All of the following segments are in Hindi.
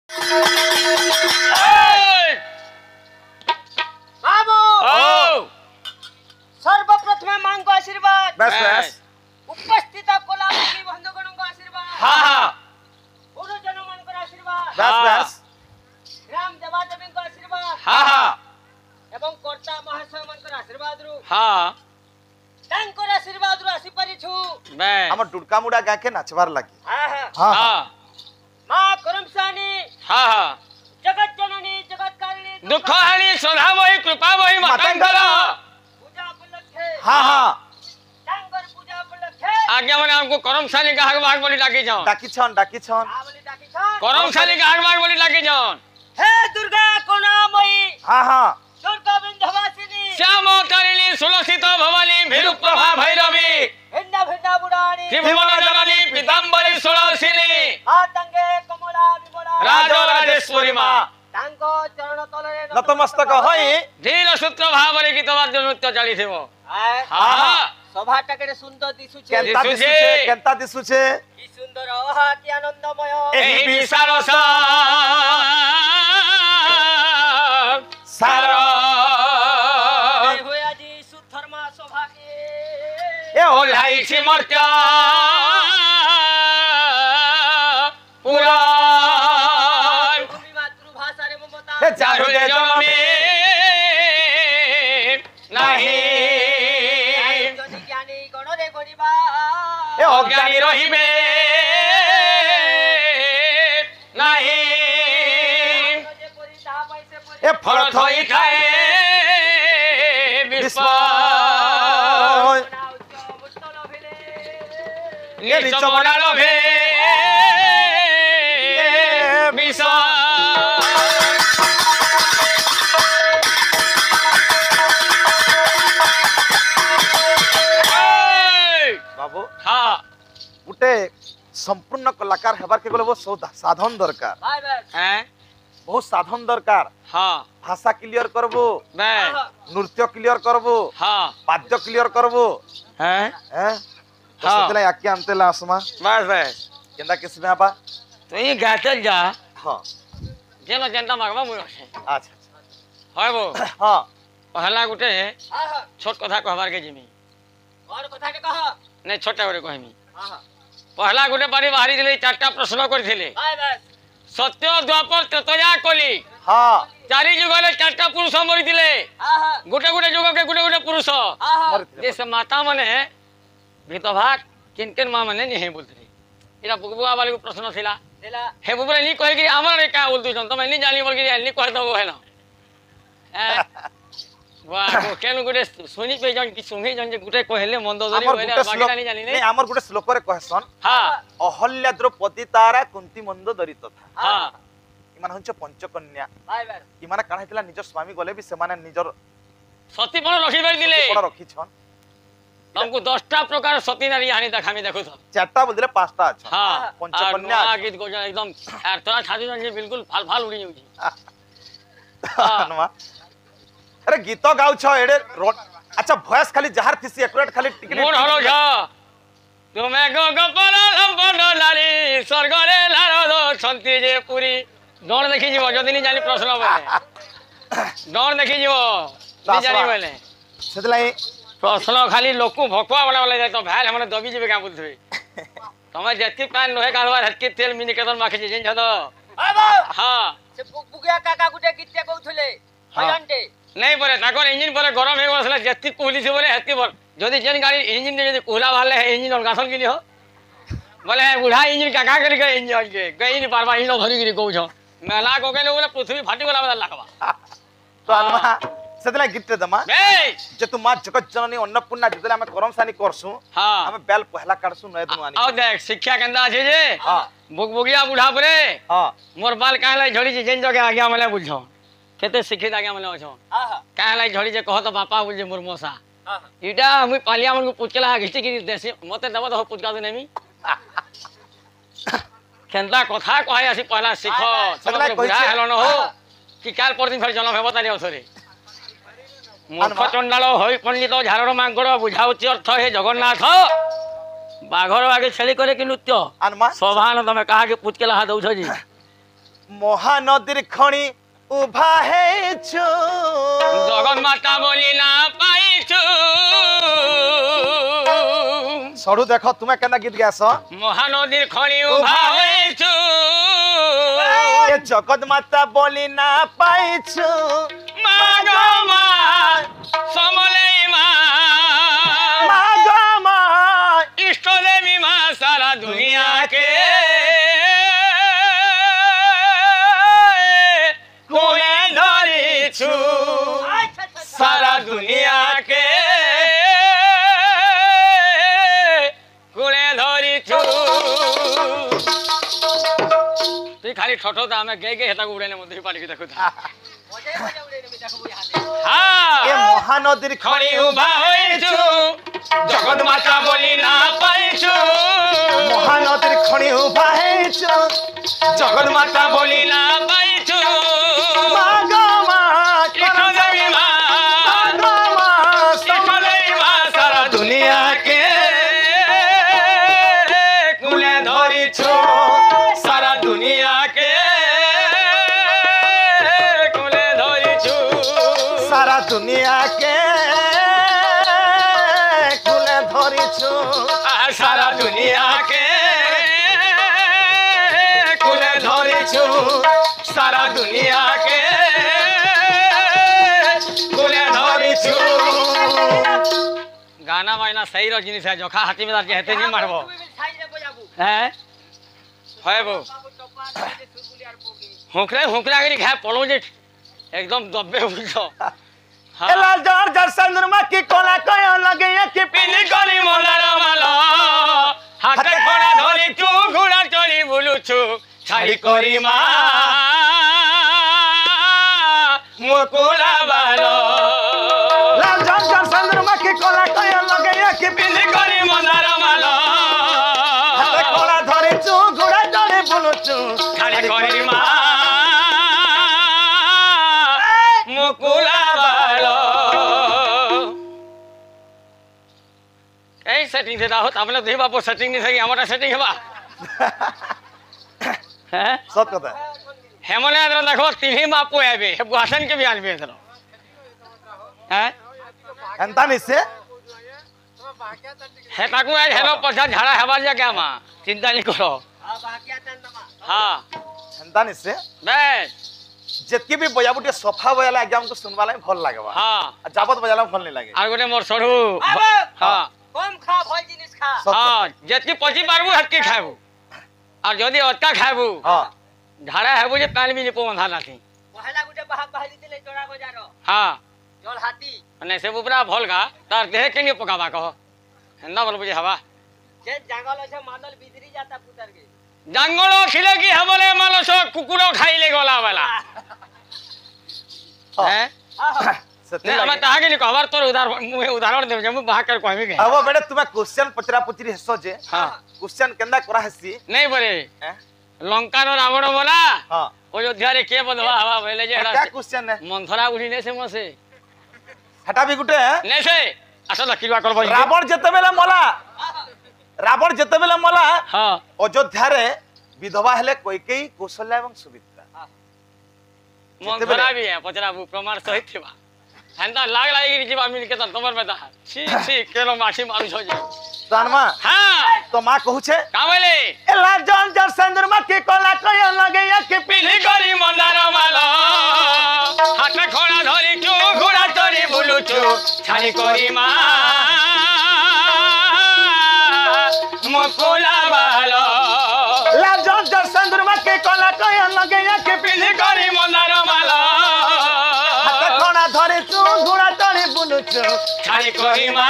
बाबू सर्वप्रथम मां को आशीर्वाद बस बस उपस्थित कोलाबी बंधुगण को आशीर्वाद हाँ गुरुजन मन को आशीर्वाद बस बस ग्राम देवा देवी को आशीर्वाद हाँ एवं कर्ता महाशय मन को आशीर्वाद रु हाँ तांकर आशीर्वाद रु आसी परिछु मैं हम डुडका मुडा गा के नाचबार लगी हाँ हाँ हाँ हाँ मां करमसानी हाँ हाँ जगत जननी जगत कारिणी दुख हानि सदा वही कृपा वही मतंगल पूजा उपलक्षे हाँ हाँ तांकर पूजा उपलक्षे आज्ञा मैंने हमको करमशाली का हक भाग बोली डाकी जाओ डाकी छन आवली डाकी छन करमशाली का हक भाग बोली डाकी जाओ हे दुर्गा करुणामयी हाँ हाँ दुर्गा विंध्यवासिनी श्याम तारिणी सुलसित भवानी भीरुप्रभा भैरवी भिन्न भिन्न बुराणी त्रिभुवन जननी पीताम्बरी सुलसिनी आतंगे कमला विमला राजराजेश्वरी माँ तांको चरण तलरे नतमस्तक हई धीर सूत्र भावरे गीत वाद्य नृत्य चली थे वो हाँ सभा टाके सुंदर दिसुछे केंता दिसुछे। दिसुछे केंता दिसुछे की सुंदर आहा की आनंदमय एही विशाल सार होय आजी सुधर्मा सभा के ए ओल्हाई मर्त्या पूरा भूमि मातृभाषा रे ममता ए चारु चारुले जननी नहीं जनि ज्ञानी गण रे गणिबा ए अज्ञानी रहिबे नहीं जे परि ताहा पाइसे परि ए फल फल थई खाए विश्व मुस्तल भेले नीच मना लभे विष बाबू हाँ गुटे संपूर्ण कलाकार हेबार के गले बहुत साधन दरकार भाई भाई हैं बहुत साधन दरकार हाँ भाषा क्लियर करबो मैं नृत्य क्लियर करबो हाँ वाद्य क्लियर करबो हैं हैं तो हाँ। सेतला याके आमतेला आसमा बस बस केंदा किसमे आपा तो ये गातल जा हां जेनो जनता मागवा मुयो छे अच्छा হয় वो हां पहला गुटे हां हां छोट कथा कहबार के जिमी और कथा के कह नहीं छोटा गुटे कहमी हां हां पहला गुटे बारी बाहरी दिले चारटा प्रश्न करथिले भाई भाई सत्य द्वापर त्रेतया कली हां चारि जुगले चारटा पुरुष मरिथिले हां हां गुटे गुटे जुग के गुटे गुटे पुरुष हां हां जैसे माता माने भीतभाग किन किन माँ माने नहीं बोलते इरा बुगबुआ वाले को प्रश्न थिला देला हे बुबरे नहीं कहे कि हमर का बोलतु जन तमे नहीं जानी बोल के नहीं कह दो है ना वाह वो केन गुटे सुनी पे जन कि सुंगी जन जे गुटे कहले मंदोदरी हमर कहले गुटे बाकी श्लोक नहीं जानी नहीं नहीं हमर गुटे श्लोक रे कहसन हां अहल्या द्रौपदी तारा कुंती मंदोदरी तथा हां इमान हंच पंचकन्या भाई भाई इमाना काण हेतला निज स्वामी गले भी सेमाने निजर सती पण रखी बेल दिले कोण रखी छन तुमको 10टा प्रकार सती नारी हानि देखामी देखो तो चारटा बोलले पांचटा अच्छा हां पंचकन्या आ गीत को एकदम तोरा छाती जन बिल्कुल फाल फाल उड़ी जाउची हनुमा अरे गीत गाउ छ एडे अच्छा वॉइस खाली जहार थिसी एक्यूरेट खाली टिकली मोर हलो छ तुमे गो गोपाल लंबन लारी स्वर्ग रे लारो छंती जे पुरी डर देखि जीव जदी नहीं जानी प्रश्न बोले डर देखि जीव नहीं जानी बोले सेतलाई प्रश्न खाली लोकु भकुआ वाला वाला जाय तो भाल हमने दबी जेबे का बोलथबे तमे जति पान लोहे कालवा हटके तेल मिनी केतन माखि जे छ तो बाबा हां से बुगुया काका गुटे गीते कहउथले हयांटे नहीं परे ताकर इंजन परे गरम हे बसला जति कोहली से बोले हत्ती पर जदी जेन गाड़ी इंजन दे जदी कोहला वाले है इंजन और गासन के हो बोले बुढ़ा इंजन का करी के इंजन के गई नहीं पारबा इनो धरी गिरी कहू छ मेला को के बोले पृथ्वी फाटी वाला वाला लागबा तो हनुमा सेतलाई गीत दमा बे जे तू मां जगत जननी अन्नपूर्णा जतले हम करमसानी करसु हां हम बेल पहला काढसु नय दुआनी आओ देख शिक्षा केंदा छे जे हां बुगबुगिया बुढ़ा परे हां मोर बाल काहे झड़ी जे जेन जगह आज्ञा मले बुझो केते शिक्षित आज्ञा मले अछो हां हां काहे झड़ी जे कह तो बापा बोल जे मोर मोसा हां इटा हम पालिया मन को पुचकला घिची की देसी मते दबा तो पुचका दे नेमी केंदा कथा कहै आसी पहला शिख सब बुढ़ा हेलो न हो कि काल पर दिन फिर जन्म हे बता दियो थरे मूर्ख चंडाल होई पंडित झारर मांगड़ बुझाउची अर्थ हे जगन्नाथ बाघर आगे छेली करे कि नृत्य हनुमा सभान तमे कहा के पुचकेला हाथ दउछ जी মহানদীর খনি উভা হেছু জগন্মাতা বলি না পাইছু সরু দেখো তুমি কেনা গীত গাইছ মহানদীর খনি উভা হয়েছু এ জগৎ মাতা বলি না পাইছু মা গো মা সমলেই মা মা গো মা ইষ্ট দেবী মা সারা দুনিয়াকে কোলে ধরিছু সারা দুনিয়াকে কোলে ধরিছু তুই খালি ঠটো দা আমি গে গে হেতাকে উড়াইনে মধ্যে পারি দেখো এ মহানদীর খনি উভা হয়েছু জগৎ মাতা বলি না পাইছু মহানদীর খনি উভা হেছু জগৎ মাতা বলি না পাইছু মা গো মা ইষ্ট দেবী মা গো মা ইষ্ট দেবী মা সারা দুনিয়াকে কুলে ধরিছু সারা দুনিয়াকে কুলে ধরিছু সারা দুনিয়াকে কুলে ধরিছু সারা দুনিয়াকে কুলে ধরিছু সারা দুনিয়াকে কুলে ধরিছু गाना वाइना सही रो जिनिस है जोखा हाथी में दार हेते नहीं मारबो हैं होय बो हुकरा हुकरा गरी घा पड़ो जे एकदम दब्बे उठो एला जर जर चंद्रमा की कोला कयो लगे कि पिनी करी मोलार मालो हाथे खड़ा धरी चू घोड़ा चढ़ी बुलुछु छाड़ी करी मा मुकुला बालो ला जर जर चंद्रमा की कोला कयो लगे कि पिनी करी मोलार मालो हाथे कोला धरे चू घोड़ा चढ़े बुलुछु छाड़ी करी मा मुकुला बालो এই সেটিং দেতা হত আমলে দেবা পো সেটিং নি থাকি আমাটা সেটিং হেবা হ্যাঁ সত কথা হেমনে আদর দেখো তিনহি মাপু আইবে হেবু হাসান কে বি আনবে এতনো হ্যাঁ এন্তা নিছে হে তাকু আই হেলো পছা ঝাড়া হেবা যা কে মা চিন্তা নি করো হ্যাঁ এন্তা নিছে বেশ যেতকি भी बजाबुटे सफा बजाला एकदम को सुनवा ला भल लागबा হ্যাঁ जाबत बजाला भल नहीं लागे আর গোটে মোর সরু হ্যাঁ কম খা ভয় জিনিস খা হ্যাঁ যেতকি পচি পারবু হেতকি খাইবু আর যদি অতকা খাইবু हां ঝাড়া হেবু যে পানি মিলি পবন্ধা নাথি পহেলা গুটে বাহাক বাহালি দিলে জোড়া গজার হ্যাঁ জল হাতি মানে সে পুরা ভলগা তার দেহে কেনি পকাবা কহ হেন্দা বল বুঝি হবা যে জঙ্গল আছে মাদল বিদরি যাতা পুতার গে জঙ্গল খিলে কি হবলে মানুষ কুকুর খাইলে গলা বেলা হ্যাঁ सत्य नहीं हम ताहा के नहीं कहबार तोर उदाहरण दे जे मु बाहा कर कहबी के अब बेटे तुम्हें क्वेश्चन पचरा पुचरी हसो जे हां क्वेश्चन केंदा करा हसी नहीं बरे हैं लंका नो रावण बोला हां अयोध्या रे के बदवा हवा भइले जे क्या क्वेश्चन है मंथरा उड़ी ने से मसे हटा भी गुटे नहीं से असल किलवा करबो रावण जेतेबेला मला हां अयोध्या रे विधवा हेले कोइकेई कौशल्या एवं सुमित्रा मंथरा भी है पचरा प्रमाण सहित थिबा हंदा लाग लागी जीवा मिल के तमर में दा छी छी केलो माछी मारू छ जे तानमा हां तो मां कहू छे कावले एला जन जर चंद्रमा के कोला कय लगे के पिली करी मंदार माला हाथ खोड़ा धरी चू घोड़ा चढ़ी बुलुचू छाड़ी करी मा मुकुला बालो ला जन जर चंद्रमा के कोला कय लगे के पिली करी मंदार माला हाथ कोना धरे तू घोड़ा चढ़े बुलुचू छाड़ी करी मा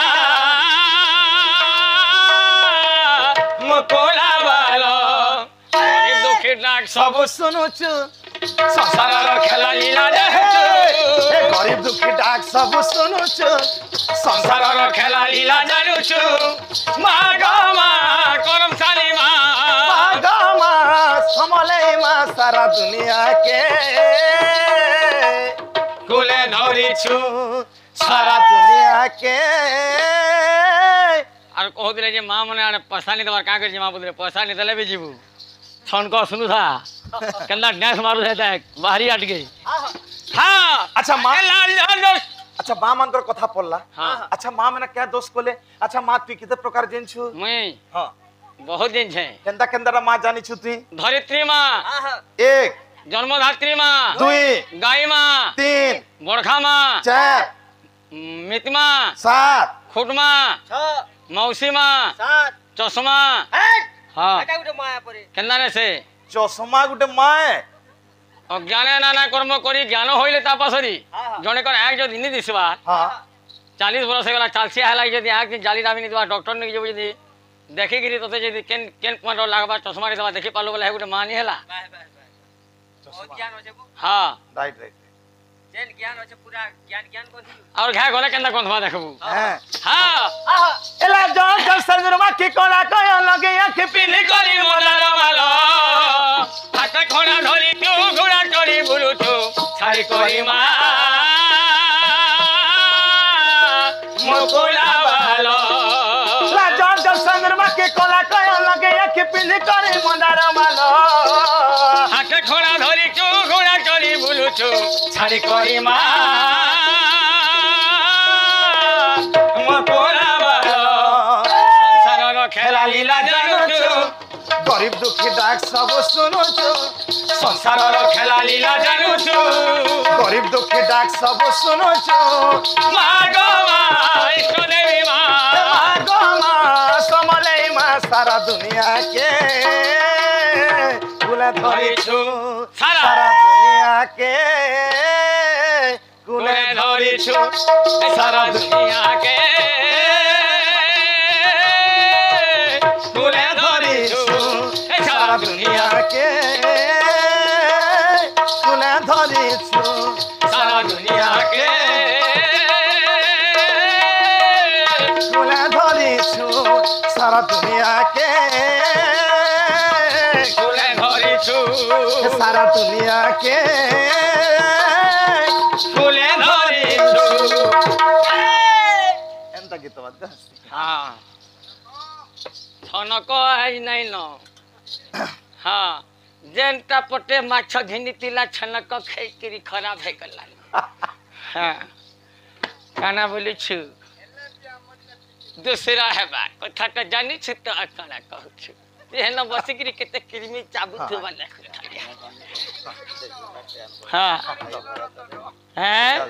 मुकुला बालो दुखी डाक सब सुनुचु संसार खेला लीला ए गरीब दुखी डाक सब सुनुचु संसार खेला लीला जानुचु मा गा मा करम साली मा गामा समले मा सारा दुनिया के कुले धरिछु सारा दुनिया के আর কহ দিলে যে মা মনে আরে পয়সা নি দেবার কা করে যে মা বলে পয়সা নি দেলে বি জিবু छनको सुनु था केंदा डांस मारू है देख बाहरी हट गई हां अच्छा माँ लाल लाल दोस्त अच्छा माँ मानकर कथा पड़ला हाँ। अच्छा माँ मैंने क्या दोष कोले अच्छा माँ तू किते प्रकार जेन छु मैं हाँ बहुत दिन छे केंदा केंदा माँ जानी छु तू धरित्री माँ एक जन्मधात्री माँ दुई गाय माँ तीन बड़खा माँ चार मित माँ सात खुट माँ मौसी माँ चश्मा हाँ केंदा ने से चषमा गुटे माए अज्ञाने नाना कर्म करी ज्ञान होइले तापसरी जने कर आग जो दिन दिसबा हाँ 40 वर्ष होला चालसी हला जदी आग जाली दाबी निदबा डॉक्टर ने जे जदी देखि गिरी तते जदी केन केन पॉइंट लागबा चश्मा रे दबा देखि पालो बोले गुटे मानी हला हां राइट राइट जेन ज्ञान होचे पूरा ज्ञान ज्ञान कोथि और घा गले केंदा कोनवा देखबू हैं हां एला जो जो संजरमा की कोला कया लगे आंख पिली करी मोदार मालो हाथ खोना धरी तू घोड़ा करी बुलु तू छाड़ी करी मा मुकुला वालो ला जो जो संजरमा की कोला कया लगे आंख पिली करी मंदार मालो हाथ खोना धरी तू घोड़ा करी बुलु तू छाड़ी करी मा मुकुला वालो संसारर खेला लीला जानू तू गरीब दुखी डाक सब सुनो छु संसारर खेला लीला जानू तू गरीब दुखी डाक सब सुनो छु मागो माँ इष्ट देवी माँ मागो माँ समले माँ सारा दुनिया के कुले धरी छु सारा दुनिया के कुले धरी छु सारा दुनिया के कुले धरी छु सारा दुनिया के कुले धरी छु सारा दुनिया के कुले धरी छु सारा दुनिया के कुले धरी छु सारा दुनिया के कुले धरी छु एंता गीत बात हाँ छनक आई नहीं न हाँ जेनटा पटे माछ घिनी तिला छनक खेकरी खराब है गला हाँ काना बोली छु दूसरा है बात कथा तो जानी छु तो काना कहू छु एहन बसिकरी केते कृमि चाबुत वाला हाँ हैं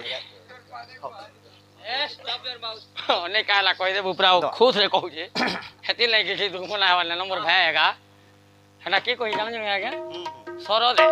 ने कहला कह दे उपरा खुश रे कहू जे हेती नै के दुखना वाला नंबर भाएगा हेना की कहि जान जे आगे सरद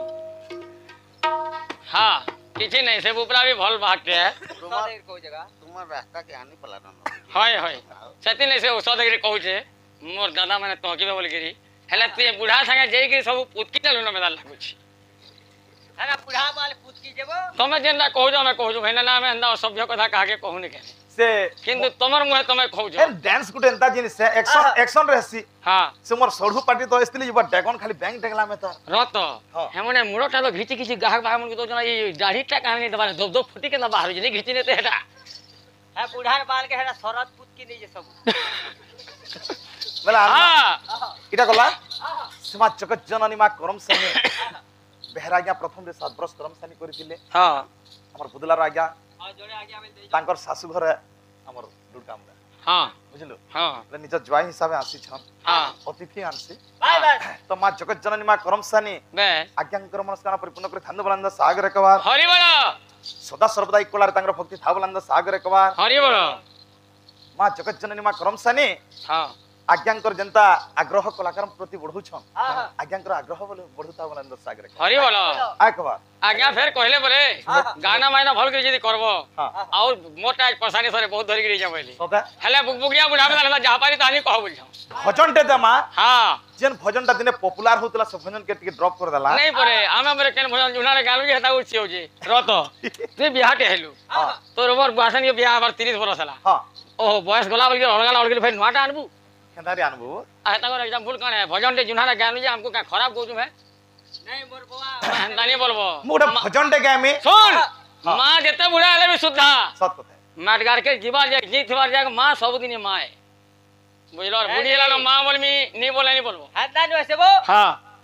हां किछि नै से उपरा भी भल बात है तुम्हार रास्ता के आनी पला न हाय हाय सेती नै से औषध के कहू जे मोर दादा माने तोकी बोल गिरी हेला ते बुढ़ा संगे जेई के सब पुतकी चलु न मेदा लागु छी हेला बुढ़ा वाले पुतकी जेबो तमे जेंदा कहू जो मैं कहू जो हेना नाम हेंदा सभ्य कथा कहा के कहू नै के से किंतु तमर मुहे तमे कहू जो एन डांस गुटे एंता जिनिस है एक्शन एक्शन रहसी हां से मोर सोढ़ू पार्टी तो इसलिए जब डैगन खाली बैंक टेकला में तो रत हाँ। हेमने मुड़टा तो घिची घिची गाहक बाहर मन को तो जना ये दाढ़ीटा कहानी दबा दो दो फुटी के ना बाहर जे घिची ने ते हेटा है बुढ़ार बाल के हेला शरद पुतकी नहीं जे सब बोला हां इटा गला समाज जगत जननी मा करम सने बेहराज्ञा प्रथम रे 7 वर्ष करम सनी करितिले हां हमर बुदला राजा हां जोड़े आगे आवे दे तांकर सासु घर हमर दुर्गा में हां बुझलो हां ले निज जवाई हिसाबे आसी छन हां अतिथि आनसी बाय बाय तो मा जगत जननी मा करम सनी बे आज्ञांकर मनस्कामना परिपूर्ण करे थांद बलंद सागर कवार हरि बोल सदा सर्वदा इकोलार तांकर भक्ति था बलंद सागर कवार हरि बोल मा जगत जननी मा करम सनी हां आज्ञांकर जनता आग्रह कलाकार प्रति बढ़ू छन हां आज्ञांकर आग्रह बोले बढ़ुता बलंद सागर हरि बोल आ कवार आज्ञा फेर कहले बरे गाना मायना भल के जदी करबो हां और मोटा पसानी सरे बहुत धरि गिरी जाबैली सदा हेले बुकबुकिया बुढ़ा में जा पारी तानी कह बोल भजन टे दमा हां जेन भजन टा दिने पॉपुलर होतला सब भजन के टिके ड्रॉप कर देला नहीं परे आमे बरे केन भजन जुना रे गालू जे हता उछि हो जे रत तू बिहाटे हेलु हां तोर बर भाषण के बियाह बार 30 बरस हला हां ओहो बयस गला बोल के हलगा बोल के फेर नवाटा आनबू केदारी अनुभव आ तकर एग्जांपल कौन है भजन टे जुना रे गालू जे हमको का खराब कहू मैं नहीं मोर बवा नहीं बोलबो मोटा भजन टे गामी सुन मां जते बुढ़ा हले भी शुद्धा सत कथा माटगार के जीवा जे जीत बार जाके मां सब दिन मां है बुझलो बुढ़ी हला मां बोलमी नहीं बोले नहीं बोलबो हां ना वैसे वो हां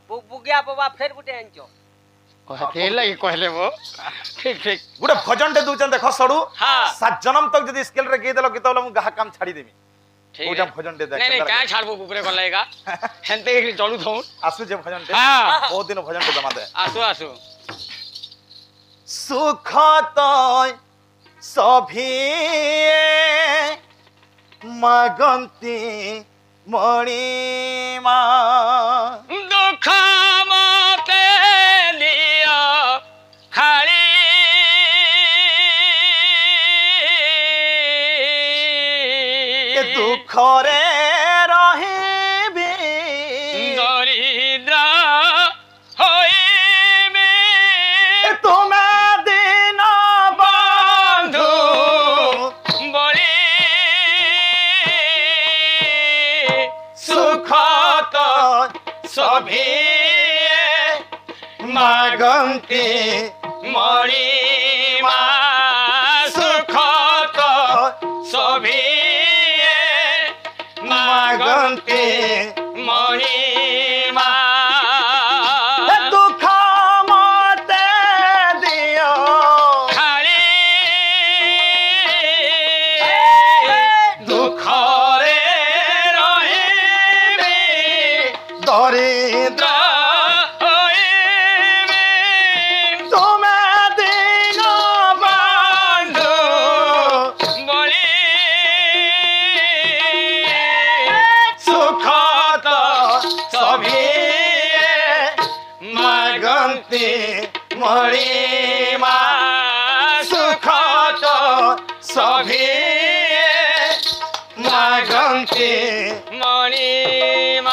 बुगिया बाबा फेर गुटे आंचो ओहे लगी कहले वो ठीक ठीक गुटे भजन टे दूचन देखो सडू हाँ। 7 जन्म तक जदी स्केल रे गे देलो गीत बोले मु गाह काम छाड़ी देबी ठीक ओजा है भजन टे देख नहीं क्या छाड़बो ऊपरे कर लेगा हेंते एक चलू थौ आसु जे भजन टे हाँ। बहुत दिन भजन टे जमा दे आसु आसु सुख तय सभी मागंती मणिमा दुख मते लियो खाली ए दुख रे रहिबी दरिद्र होइबे तुमे दिन बंधु बड़ी सुख तो सभी मागंती मणिमा सुख तो सभी मागंती मणिमा दुख मते दियो खाली दुख रे रहिबे दरिद्र होइबे तुमे दिन बंधु बड़ी सुख तो सभी मागंती मणिमा सुख तो सभी मागंती मणिमा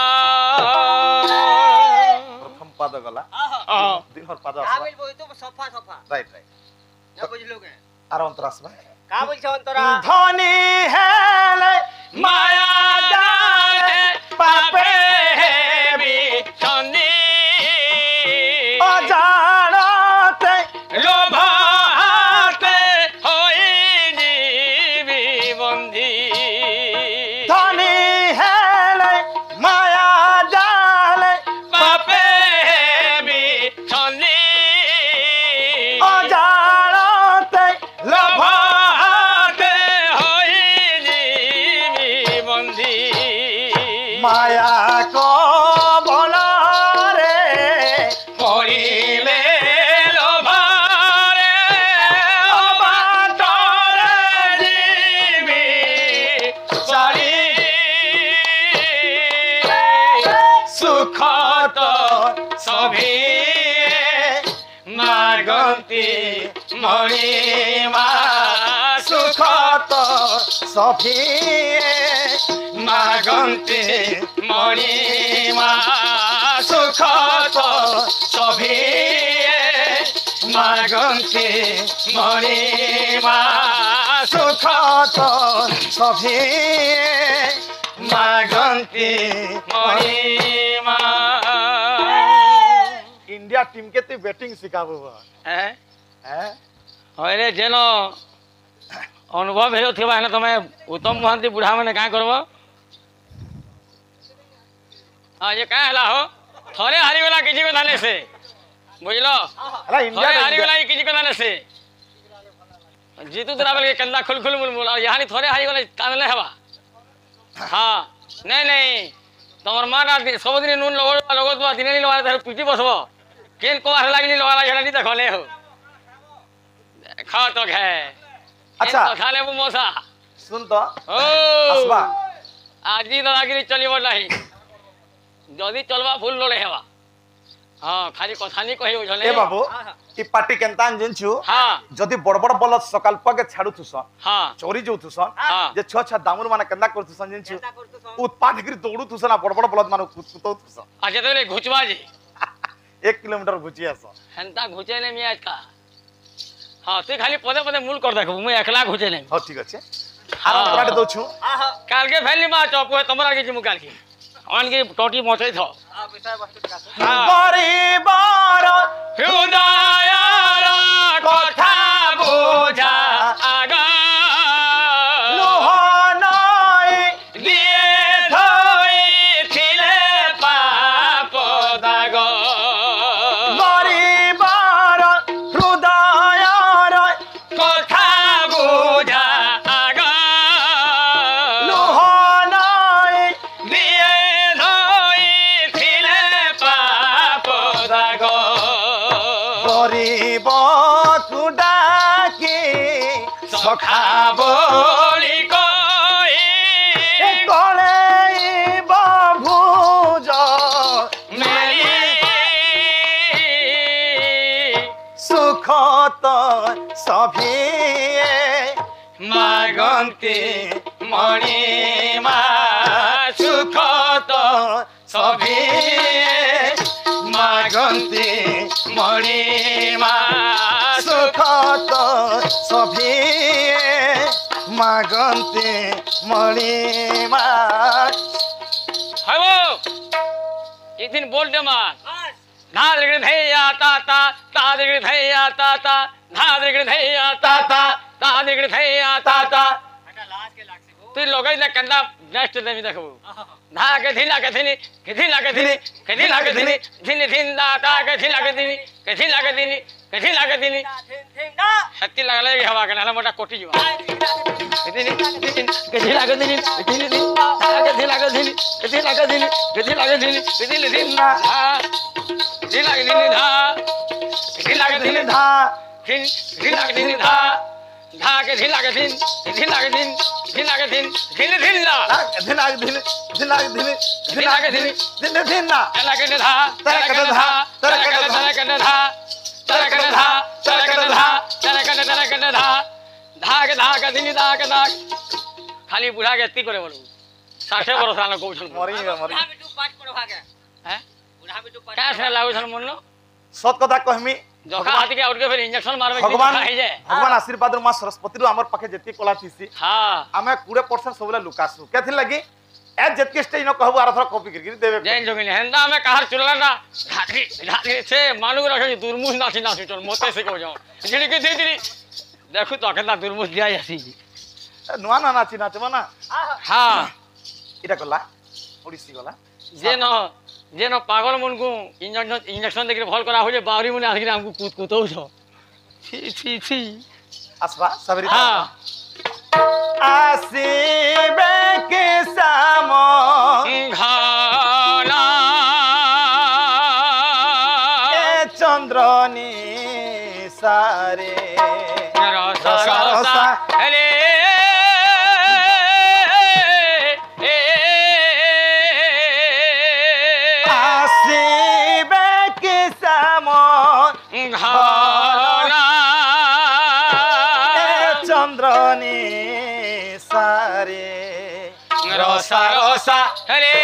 प्रथम पाद गला दिन हर पाद का बोल बो तो सफा सफा राइट ना बुझलोगे आर अंतरास भाई का बोल छ अंतरा धनी हेले माया जाए पापे हेबी चंदी अजानते लोभ हाते होई जीवी बंदी धनी हेले माया जाले पापे हेबी चंदी अजानते लोभ हाते होई जीवी बंदी माया को बोला रे पड़िले लोभारे अबाटरे जीवी सारी सुख तो सभी मागंती मणिमा सुख तो सभी मागंती मणिमा सुख तो सभी मागंती मणिमा सुख तो सभी मागंती मणिमा इंडिया टीम के ते बैटिंग सिखाबो हैं हैं हरे जेन अनुभव हेलो थिबा है तमे उत्तम महांती बुढ़ा माने का करबो हां ये का हला हो थोड़े हारी वाला किसी को थाने से बुझलो अला इंडिया थोड़े हारी वाला किसी को थाने से जीतू द्रावल के कंदा खुल खुल मुलमुल और यहां थोड़े हारी वाला तानले हवा हां नहीं तमर माना सब दिन नून लगत बा दिन नहीं लगा धर पीटी बसबो केन को हार लागिनी लगा हेला नहीं देखले हो खा तो है अच्छा। तो खा ले वो मोसा सुन तो ओ असबा आज ही दादागिरी चलिबो नहीं जदी चलबा फुल लोले हेवा हां खाली कथा नहीं कहियो झले ए बाबू ई पार्टी केंतान जिनछु हां जदी बड़ बड़ बल सकाल पगे छाडू थुसन हां चोरी जो थुसन हां जे छ छ दामुर माने केंदा कर थुसन जिनछु केता करतो सब उत्पाद गिरी दौड़ू थुसन आ बड़ बड़ बलद माने कुतो थुसन आज तो ले घुचबा जी 1 किलोमीटर घुचिया स हंता घुचे ने मियाज का हां ते खाली पदे पदे मूल कर देखो मैं एकला घुचे ने हो ठीक अछि आराम कराटे दो छु आहा काल के फैली मा चौक है तमरा के जिमु काल की ऑन की टोटी मोचे थो आ विषय वस्तु का गरीबार हृदयार कथा बुझा आगा लोहानाई दिए धोई थिले पाप दाग সখা বলি কই কলেইব ভুজ মেলি সুখ তো সভিয়ে মাগন্তি মণিমা সুখ তো সভিয়ে মাগন্তি মণিমা সুখ তো সভিয়ে মাগন্তে মণিমা হব একদিন বলতে মা ধাদ্রিগৃ ধৈয়া তাতা তাদ্রিগৃ ধৈয়া তাতা ধাদ্রিগৃ ধৈয়া তাতা তাদ্রিগৃ ধৈয়া তাতা তুই লগাই না কান্দা নেক্সট দেমি দেখবো ধা কে ধিলা কে ধিনি কে ধিলা কে ধিনি কে ধিলা কে ধিনি ধিনি ধিন দা তা কে ধিলা কে ধিনি কে ধিলা কে ধিনি কে ধিলা কে ধিনি সত্যি লাগলে হওয়া কেন হলে মোটা কোটি যাওয়া কে ধিনি কে ধিলা কে ধিনি ধিনি ধিন তা কে ধিলা কে ধিনি কে ধিলা কে ধিনি কে ধিলা কে ধিনি কে ধিনি ধিন দা ধিলা কে ধিনি ধা ধিলা কে ধিনি ধা ধিলা কে ধিনি ধা ধা কে ধিলা কে ধিন ধিলা কে ধিন ধিলা কে ধিন ধিনি ধিন দা ধিনাক ধিনি ধিনাক ধিনি ধিলা কে ধিনি ধিনি ধিনা ধিলা কে ধা ধিলা কে ধা ধিলা কে ধা ধিলা কে ধা ধিলা কে ধা ধিলা কে ধা ধিলা কে ধা ধা কে ধা কে ধিনি ধা কে ধা খালি বুড়া কে এত্তি করে বলবো 60 বছর আলো কৌশল মরি মরি হ্যাঁ কা সে লাগুছল মন সত কথা কহমি জখা হাতি কে আউট কে ফের ইনজেকশন মারবে ভগবান খাই যায় ভগবান আশীর্বাদ মা सरस्वती আমার পাখে যেতি কলা থিসি হ্যাঁ আমি 20% সবলা লুকাসু কেথি লাগি এ যেতকে স্টেজ ন कहबो আর থর কপি করি দেবে জেন জমিনে হেন্দা আমি কাহার চুলা না ধাতি ধাতি সে মানুষ রাখি দুর্মুষ নাচি নাচি চল মতে সে কো যাও জিনি কে দিদি দেখো তো কেনা দুর্মুষ দিয়াই আসি নোয়া না নাচি নাচবা না হ্যাঁ এটা গলা ওড়িশি গলা যেন পাগল মনকু ইঞ্জেকশন দেখি ভল করা হইলে বাউরি মনে আসি আমকু কুত কুতৌছ ছি ছি ছি আসবা সাবরি হ্যাঁ আসিবে কে সাম ঘানা এ চন্দ্রনি সারে রসা রসা রে আসিবে কে সাম ঘানা এ চন্দ্রনি সারে রসা রসা রে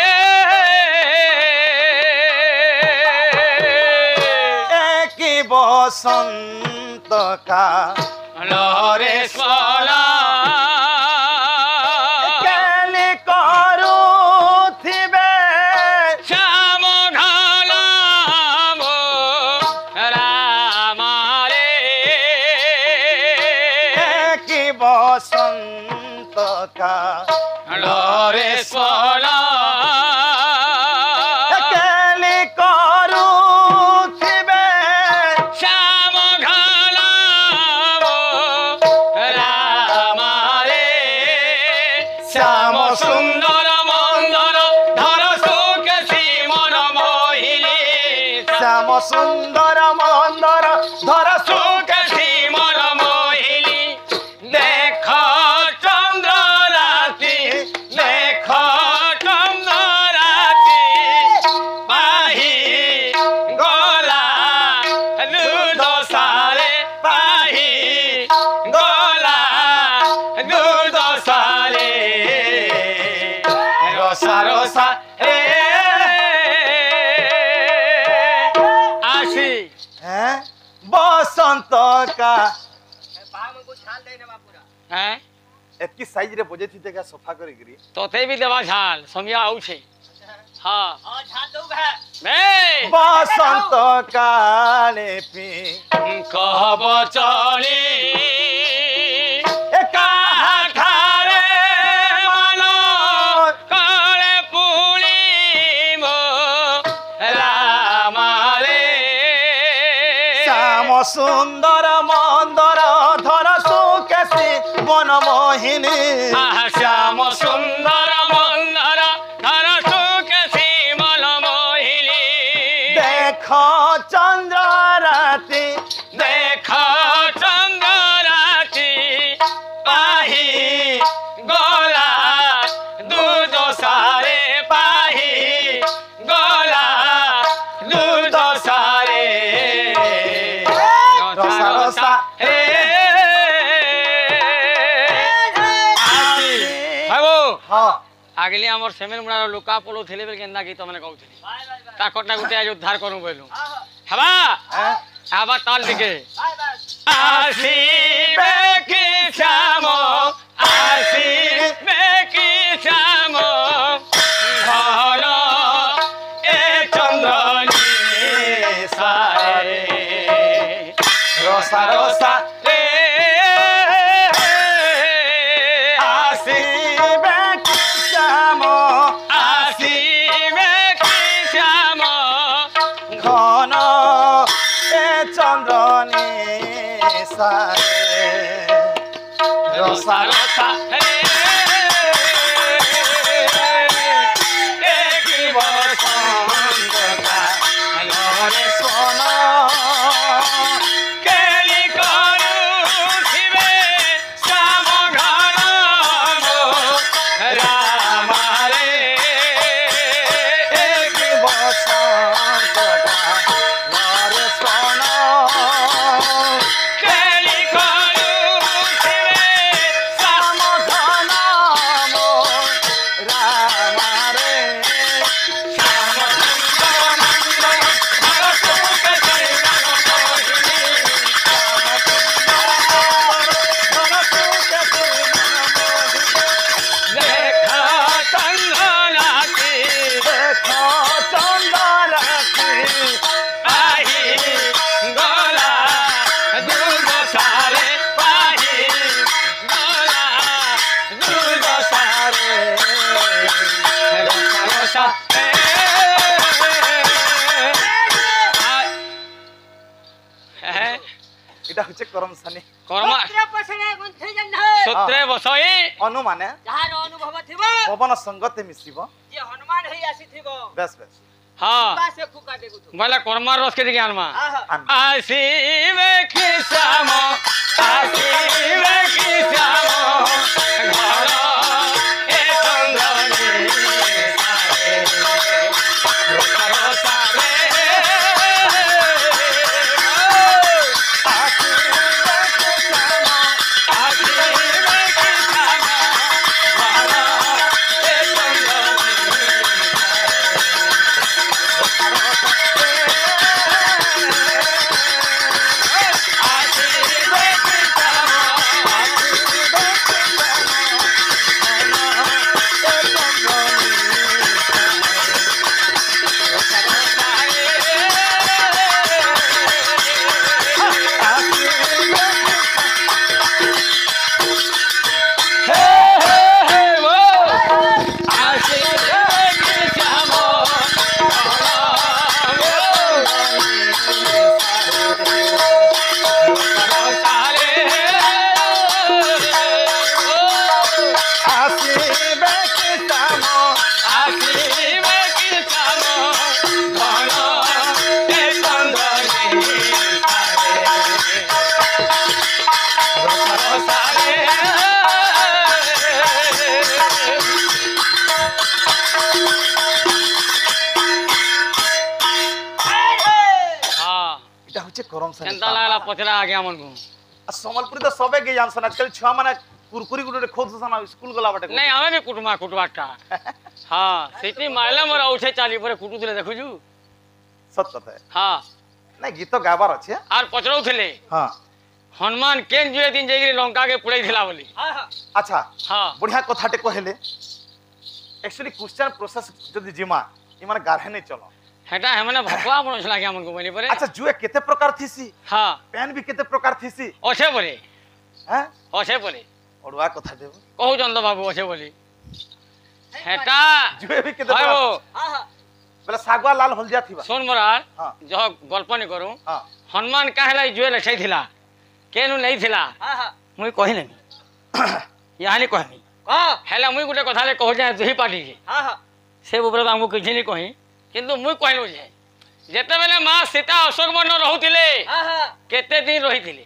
কি বসন্ত লরে সোনা কেলি করুথিবে শ্যাম ঘনাম রামারে কি বসন্ত লরে সোনা কেলি করুথিবে শ্যাম ঘনাম রামারে শ্যাম সুন্দর মন্দর ধর সুখ শ্রীমন মোহিনী শ্যাম সুন্দর মন্দর ধর সুখ শ্রীমন মোহিনী দেখ চন্দ্র রাতি দেখ চন্দ্র রাতি পাহি গলা দুর্দশারে পাহি গলা দুর্দশারে রসা রসা রে আসি হ্যাঁ বসন্ত কা হ্যাঁ এতকি সাইজ রে বজে থি দেখা সফা করে গরি তোতে भी देवा झाल समिया आउछे हां बे বসন্ত কালে পি कहब चली এ কাহা ठारे मन काले पुली मो रामारे শ্যাম সুন্দর মন্দর ধর সুকেশি মন মোহিনী শ্যাম সুন্দর মন্দর ধর সুখ শ্রীমল মোহিনী দেখ চন্দ্র রাতি দেখ চন্দ্র রাতি रोसा रे भागो हाँ आगली हमर सेमेन मुड़ा लुका पोलो थेले बेल केना गीत माने कहउथली ताकटना गुटे आज उद्धार करू बोलू हवा आबा ताल दिके आसीबे की शामो आसीबे की शामो भालो ए चंदनी सारे रोसा रोसा रे आसीबे की शामो आसीबे की शामो घन ए चंद्रनी सारे रोसा रोसा रे एक बसंत का रे सोना केली करूथिबे श्याम घन राम रे एक बसंत रे सोना केली करूथिबे श्याम घन राम रे श्याम सुंदर मंगल भगतु के चरण पहुँचनी देखा चंदनाती आही गला दूध सारे पाही गला दूध सारे रोसा रोसा এটা হচ্ছে করম সানি কর্মা সূত্রে বসই অনু মানে যাহার অনুভব থিব পবন সঙ্গতে মিশিব যে হনুমান হই আসিথিব বেশ বেশ হ্যাঁ বাসে ফুকা দেখু বলে কর্মার রস কে দিকে আনমা আহা আন আসিবে কি শ্যাম আসিবে কি শ্যাম ঘর এ চন্দ্রনী সারে রোসা রোসা রে আসিবে কি শ্যাম ঘর এ হচ্ছে গরম সানি কেনতা লাগলা পচরা আগে আমনকু আর সম্বলপুরি তো সবে গে জানছন আজকাল ছুয়া মানে কুরকুরি গুড়ে খোঁজছন স্কুল গলা বাটে নাই আমি বি কুটুমা কুটবাটা হ্যাঁ সেটি মাইলা মোরা উঠে চালি পরে কুটু দিলে দেখুছু সত কথা হ্যাঁ না গীত গাবার আছে আর পচরাও থিলে হ্যাঁ হনুমান কেন জুয়ে দিন যাইগিরি লঙ্কা কে পুড়াই দিলা বলি আহা আচ্ছা হ্যাঁ বঢ়িয়া কথাটে কহেলে एक्चुअली क्वेश्चन प्रोसेस যদি জিমা ইমানে গারহে নাই চলো হেটা হেমানে ভকলা বনছ লাগে আমনকু বলি পরে আচ্ছা জুয়ে কেতে প্রকার থিসি হ্যাঁ পেন বি কেতে প্রকার থিসি অছে পরে হ্যাঁ অছে পরে ওড়ুয়া কথা দেব কহু চন্দ বাবু অছে বলি হেটা জুয়ে বি কেতে হয় প্রকার ও আহা বলে সাগুয়া লাল হলদিয়া থিবা শুন মোরা হ্যাঁ যহ গল্প নি করু হ্যাঁ হনুমান কাহেলা জুয়ে লেছাই থিলা কেনু নেই থিলা আহা মুই কহিলেনি ইয়ানি কহিনি ক হেলা মুই গুটে কথালে কহু যায় দুহি পাটি আহা সে উপরে আমকু কিছু নি কহি কিন্তু মুই কহিলু যে যেতেবেলে মা সীতা অশোক বন রহুতিলে আহা কেতে দিন রহিতিলে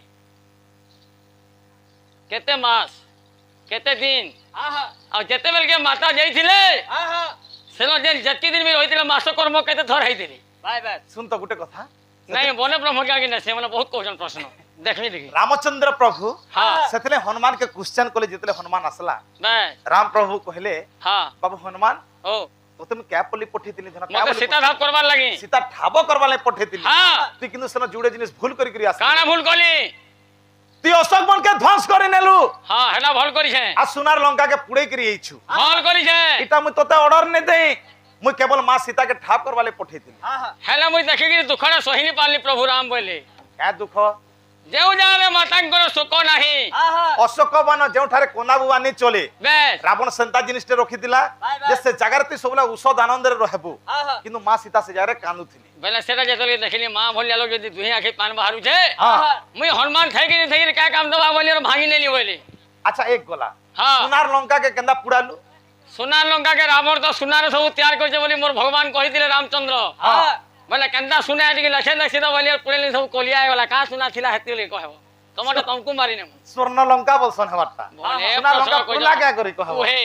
কেতে মাস কেতে দিন আহা আর যেতেবেলে কে মাতা যাইছিলে আহা সেন যে যেতি দিন বি রহিতিলে মাস কর্ম কেতে থর হইতিলে বাই বাই শুন তো গুটে কথা নাই বনে ব্রহ্ম কে আগে না সে মানে বহুত কোশ্চেন প্রশ্ন देखनी देखी रामचंद्र प्रभु हाँ सेतले हनुमान के क्वेश्चन कोले जितले हनुमान असला बस राम प्रभु कहले हाँ बाबू हनुमान ओ तो तुम क्या पल्ली पठेतिली धन मते सीता धाप करबार लगी सीता ठाबो करबा ले पठेतिली हाँ ती किनु सना जुड़े जिनिस भूल करी करी आस काना भूल कली ती अशोक वन के ध्वंस करे नेलु हाँ हेला भल करी छे आ सुनार लंका के पुड़े करी एछु भल करी छे इटा मु तोते ऑर्डर ने दे मु केवल मां सीता के ठाप करबा ले पठेतिली हेला मुई देखि कि दुखड़ा सहिनी पाली प्रभु राम बोले क्या दुख जेउ जाने मातांकर शोक नाही अशोक वन जेउठारे कोना बुआ नहीं चले बस रावण संता जिनिसटे रखितिला जे से जगरती सबला औषध आनंद रे रहबो किंतु मां सीता से जारे कानुथिली बेला सेटा जेतले देखिली मां भलिया लोग यदि दुही आंखे पान बाहरु छे हां मुई हनुमान थे कि का काम दबा बोली और भांगी लेली बोली अच्छा एक गोला हाँ सुनार लंका के केंदा पुड़ालु सुनार लंका के रावण तो सुनार सब तैयार करछे बोली मोर भगवान कहि दिले रामचंद्र हां बोले केंदा सुने आटी लखे लखे तो बोली पुरेली सब कोलिया वाला का सुना थिला हेती ले कहबो तमटा तुमको मारी ने स्वर्ण लंका बोलसन हमारता बोले सुनार लंका पुला क्या करी कहबो ओहे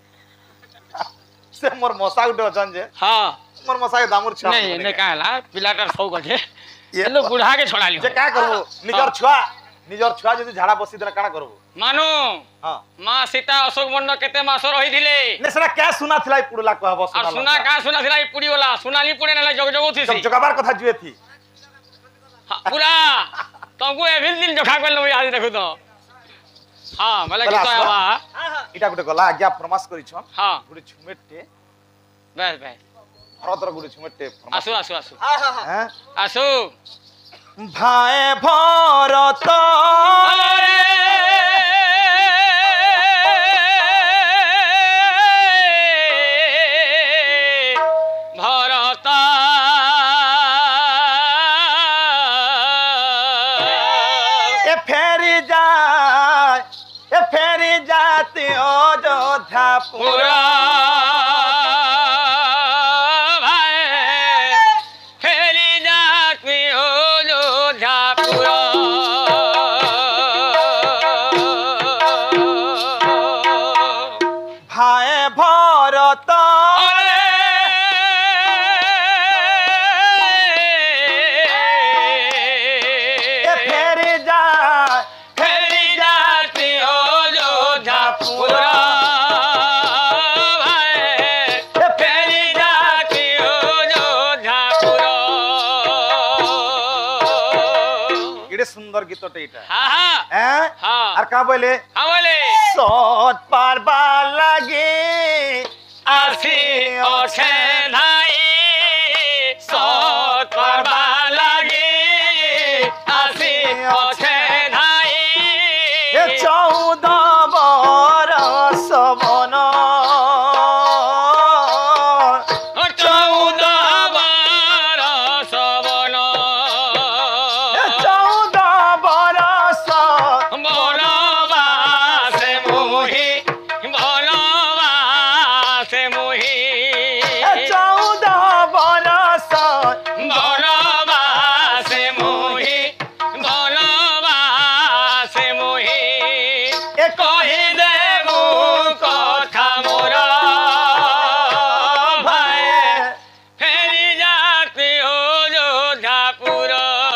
से मोर मसा उठे अछन जे हां मोर मसा के दामुर छा नहीं ने कहला पिलाटर सौ गजे ये लो बुढ़ा के छोड़ा लियो जे का करबो निजर छुआ जदी झाड़ा बसी देला काना करबो मानो हां मां सीता अशोक वर्ण केते मास रही दिले ने सरा क्या सुना थिला पुडला कहबो और सुना का सुना थिला पुड़ी वाला सुनाली पुड़े ने जग जगो थी जगबार कथा जुए थी पूरा तुमको एविल दिन जोखा कर लो आज देखो तो हां मला की तो आवा इटा गुटे गला आज्ञा फरमास करी छ हां गुटे छुमेटे बस बस भरतर गुटे छुमेटे फरमास आसु आसु आसु हैं आसु भाए भरत भरत ए फेरी जाती अयोध्या पूरा भाए भरत फेरी जाती अयोध्या पूरा फेरी जाती अयोध्या पूरा केड़े सुंदर गीतटे इटा हां हां हैं हां और का बोले हां बोले सोत पारबा लगे आसी ओछे धाई सोत पारबा लगे आसी ओछे धाई ए 14 बरस बन 14 बरस बन 14 बरस बनवास मोहि बनवास मोहि 14 बरस बनवास मोहि बनवास मोहि ए कहि देबु कथा मोर भाई फेरी जाती अयोध्यापुर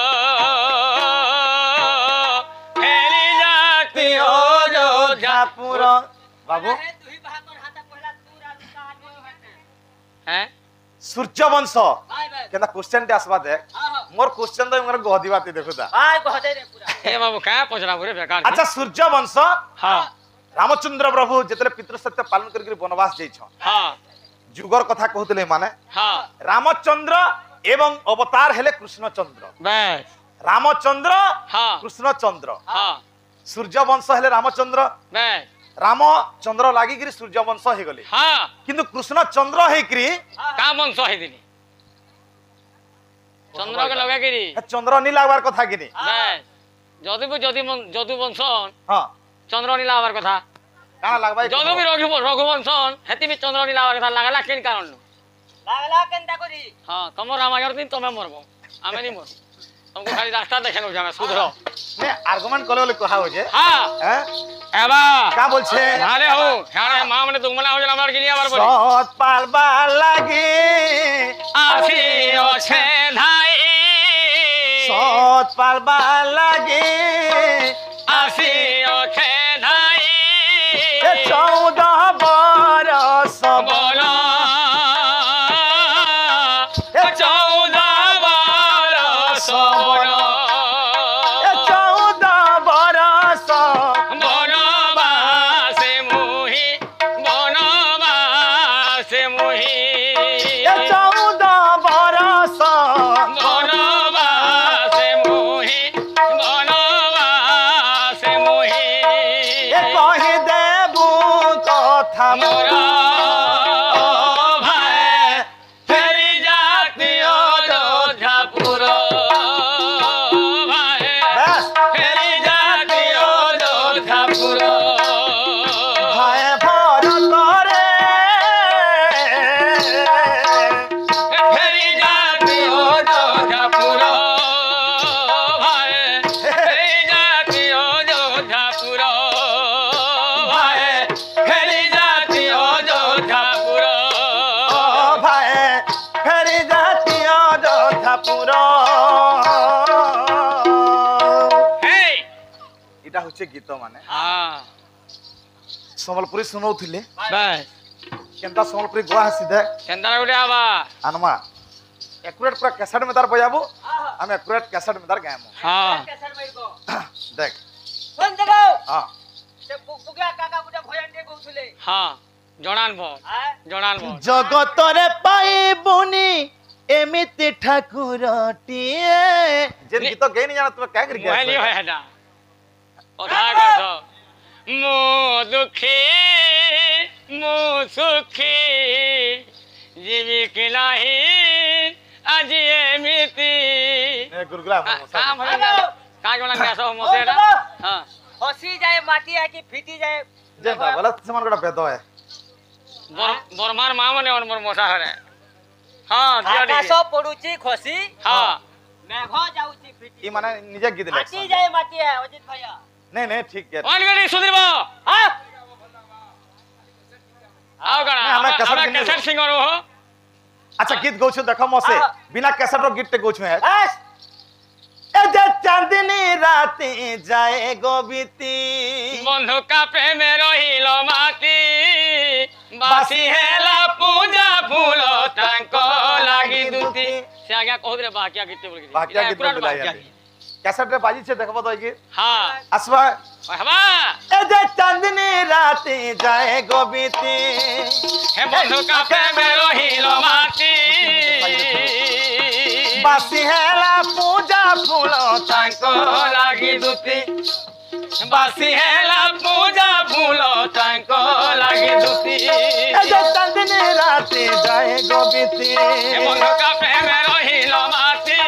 फेरी जाती अयोध्यापुर बाबू दुही बहादुर हाथा पहिला दूर आ कहानी होते हैं सूर्यवंश भाई भाई केना क्वेश्चन टे आसबा दे मोर क्वेश्चन तो मोर गहदिबाती देखुदा भाई कहते रे पूरा ए बाबू क्या पचरा बुरे बेकार अच्छा सूर्यवंश हां रामचंद्र प्रभु जेतले पितृसत्य पालन करके वनवास जाई छ हां जुगर कथा कहतले माने हां रामचंद्र एवं अवतार हेले कृष्णचंद्र बस रामचंद्र हां कृष्णचंद्र हां सूर्यवंश हेले रामचंद्र बस रामचंद्र लागिकरी सूर्यवंश हे गले हां किंतु कृष्णचंद्र हेकरी का वंश है दिनी चंद्र के लगा गिरी चंद्र नी लागबार कथा किनी बस जदु वंशन हां चंद्र नी लागबार कथा काना लागबाय जदु भी रघुवंशन हेती भी चंद्र नी लागबार कथा लागला केन कारण लागला केनता करी हां तुम रामायण दिन तुम मरबो आमे नहीं मर तुमको खाली रास्ता देखेनो जाना सुधरो ने आर्गुमेंट करले कहा हो जे हां हैं एबा का बोलछे हारे हो हारे मां मने दुगमना हो जना मार के लिया बार बोली सत पालबा लागे आसी ओछे धाई सत पालबा लागे आसी ओखे धाई ए 14 बरस बोलो 14 बरस बोलो ए 14 बरस बनवासे मुहि बनवासे मुहि ए 14 बरस बनवासे मुहि बनवासे मुहि ए कहि देबू कथा मोर भाई फेरी जाती अयोध्यापुर भाई बस फेरी जाती अयोध्यापुर भाई भरत रे फेरी जाती अयोध्यापुर भाई फेरी जाती अयोध्यापुर भाई फेरी जाती अयोध्यापुर ओ भाई फेरी जाती अयोध्यापुर हे এটা হচ্ছে গীত মানে हाँ সম্বলপুরি শুনাউଥିଲେ बस কেনতা সম্বলপুরি গোয়া সিধে चंदना उठे आवा আনমা একুরেট পুরা ক্যাসেট মে তার বজাবো আমি একুরেট ক্যাসেট মে তার গায়মু हाँ कैसे मेरे को দেখ फोन देबो হ্যাঁ से बुगुगा काका गुटा भजन दे गउथले हाँ जणान भो हां जणान भो জগতরে পাইবুনি এমিতি ঠাকুরটিয়ে যে গীত গাই নি জানা তুমি কাই করি मोहली है ना ओथा कर मो दुखी मो सुखी जीवी की नाही आज एमिति এ গুরগুলা का भले का जणा कैसा मोसे ना हां हसी जाए माटी है कि फिटी जाए যে বলা সমান কোটা বেদ হয় बरमार मां मने और मोर मोसा हरे हां दिया आकाश दी पडुची खसी हां मेघ जाउची फिटी ই মানে নিজে গীত লেখ माटी जाए माटी है अजित भैया नहीं नहीं ठीक है ऑन गडी सुधीर बा हां आओ गणा नहीं, हमरा कैसेट हमरा किने कैसेट दो। सिंगर हो अच्छा गीत गौछु देखो मोसे हाँ। बिना कैसेट रो गीत टे गौछु है बस ए जे चांदनी राती जाए गोबीती बंधु का प्रेम रहिल माटी बासी हेला पूजा फूल तांको लागी दुती से आगे कहो रे बाकिया गीत बोल के बाकिया गीत बोल दिया कैसेट रे बाजी छे देखबो तो गीत हां असवा हवा ए जे चांदनी राती जाए गोबीती हे बंधु का प्रेम रहिल माटी बासी हेला पूजा फूल तांको लागी दुती बासी हेला पूजा फूल तांको लागी दुती ए जे चांदनी राती जाए गोबीती हे बंधु का प्रेम रहिल माटी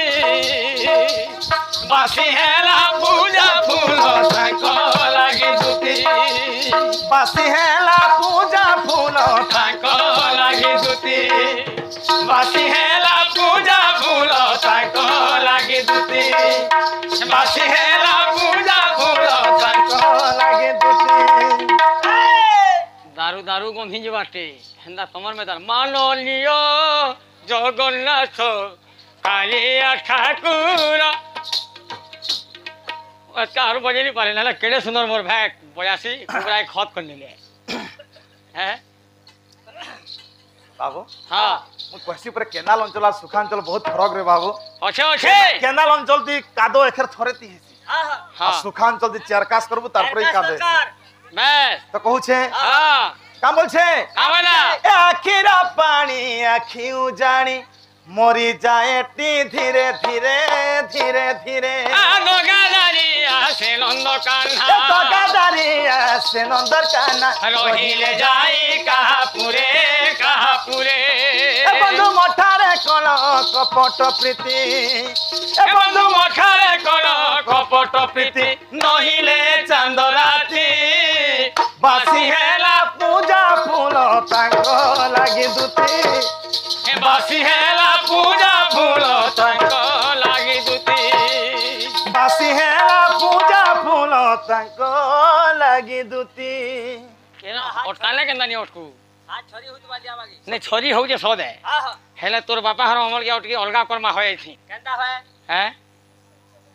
बासी हेला पूजा फूल तांको लागी दुती बासी हेला पूजा फूल तांको लागी दुती बासी हेला पूजा फूल तांको लागी दुती बासी हेला पूजा फूल तांको लागे दुती दारू दारू गंधी जे बाटे हेंदा तमर में दार मानो लियो जगन्नाथ कालिया ठाकुर चार बजे नहीं पारे ना केड़े सुंदर मोर भाई बयासी कुबराई खत कर ले हैं बाबू हां मु कहसी पर केनाल अंचल आ सुखांचल बहुत फरक रे बाबू अच्छे अच्छे केनाल अंचल दी कादो एखर थरेती हेसी हां हां आ सुखांचल दी चारकास करबू तार पर कादो हेसी बस तो कहू छे हां काम बोल छे आवला ए आखिरा पानी आखिउ जानी मरी जाए टी धीरे धीरे धीरे धीरे आगो गादारिया से नंद ए कान्हा तो गादारिया से नंदर काना रोहिले जाई कहापुरे कहापुरे ए बंधु मठारे कोन कपट प्रीति ए बंधु मठारे कोन कपट प्रीति नहिले चांद राती बासी हेला पूजा फूल तांको लागी दुती हे बासी हेला पूजा फूल तांको लागी दुती बासी हेला पूजा फूल तांको लागी दुती केना अटकाले केना नि अटकू हां छोरी हुत वाली आवागी ने छोरी हो जे सदे हां हां हेले तोर बापा हर अमल के अटकी अलगा कर्मा होय छी केंदा है हैं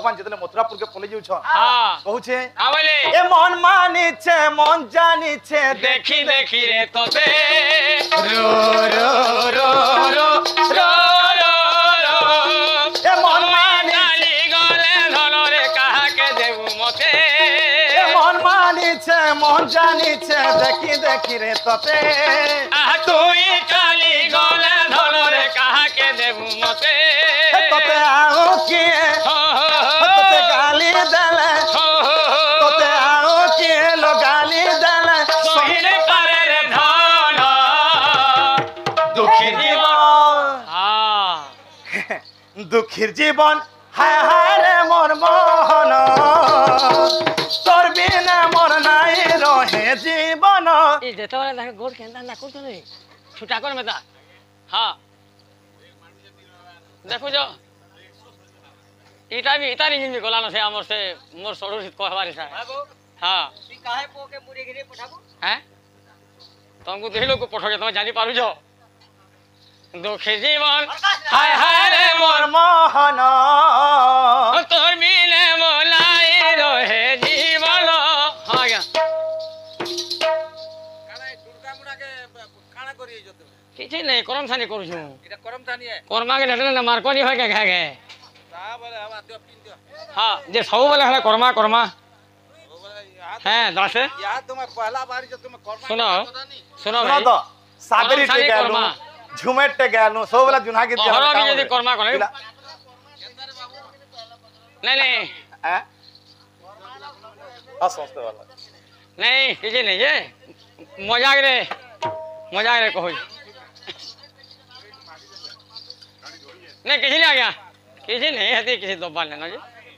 भगवान जितने मथुरापुर के पले जाऊ छ हाँ कहूछे हाँ बोले ए मन मानिछे मन जानिछे देखी देखी रे तो दे रो रो रो रो रो रो रो ए मन मानिछे चाली गले धन रे कहा के देबू मते ए मन मानिछे मन जानिछे देखी देखी रे तते आह तुई चाली गले धन रे कहा के देबू मते तते आओ किए तते गाली देले तते आओ किए लो गाली देले सोहिने पारे रे धन दुखी जीवन हाँ दुखीर जीवन हाय हाय रे मोर मोहन तोर बिना मोर नाई रहे जीवन ये देता वाला देख गोर केंदा ना करतो नहीं छुटा कर में ता हाँ देखो जो इटा भी इता इंजन भी गोलानो से हमर से मोर सड़ो से कहवारी सा बाबू हाँ ती काहे पोके मुड़ी गिरी पठाबू हैं तुमको देख लो को पठो तुम जानी पारु जो दुखी जीवन हाय हाय रे मोर मोर मोहन तोर मिले मोलाई रहे जीवन हाँ क्या किसी नहीं करम थानी करू छु कर्मा के ढटने ना मार्को नहीं होय के घा गे हाँ जे सब बोले हले कर्मा कर्मा हैं दास सुनो सुनो सुनो भाई तो साबरी कर्म टे थानी गेलु कर्मा झुमेट टे गेलु सब वाला जुना के दिया अहरो भी यदि कर्मा करे नहीं नहीं हैं असंस्ते वाला नहीं किसी नहीं ये मजाक रे कहो नहीं किसी नहीं आ गया किसी नहीं है किसी दो बाल लेना जी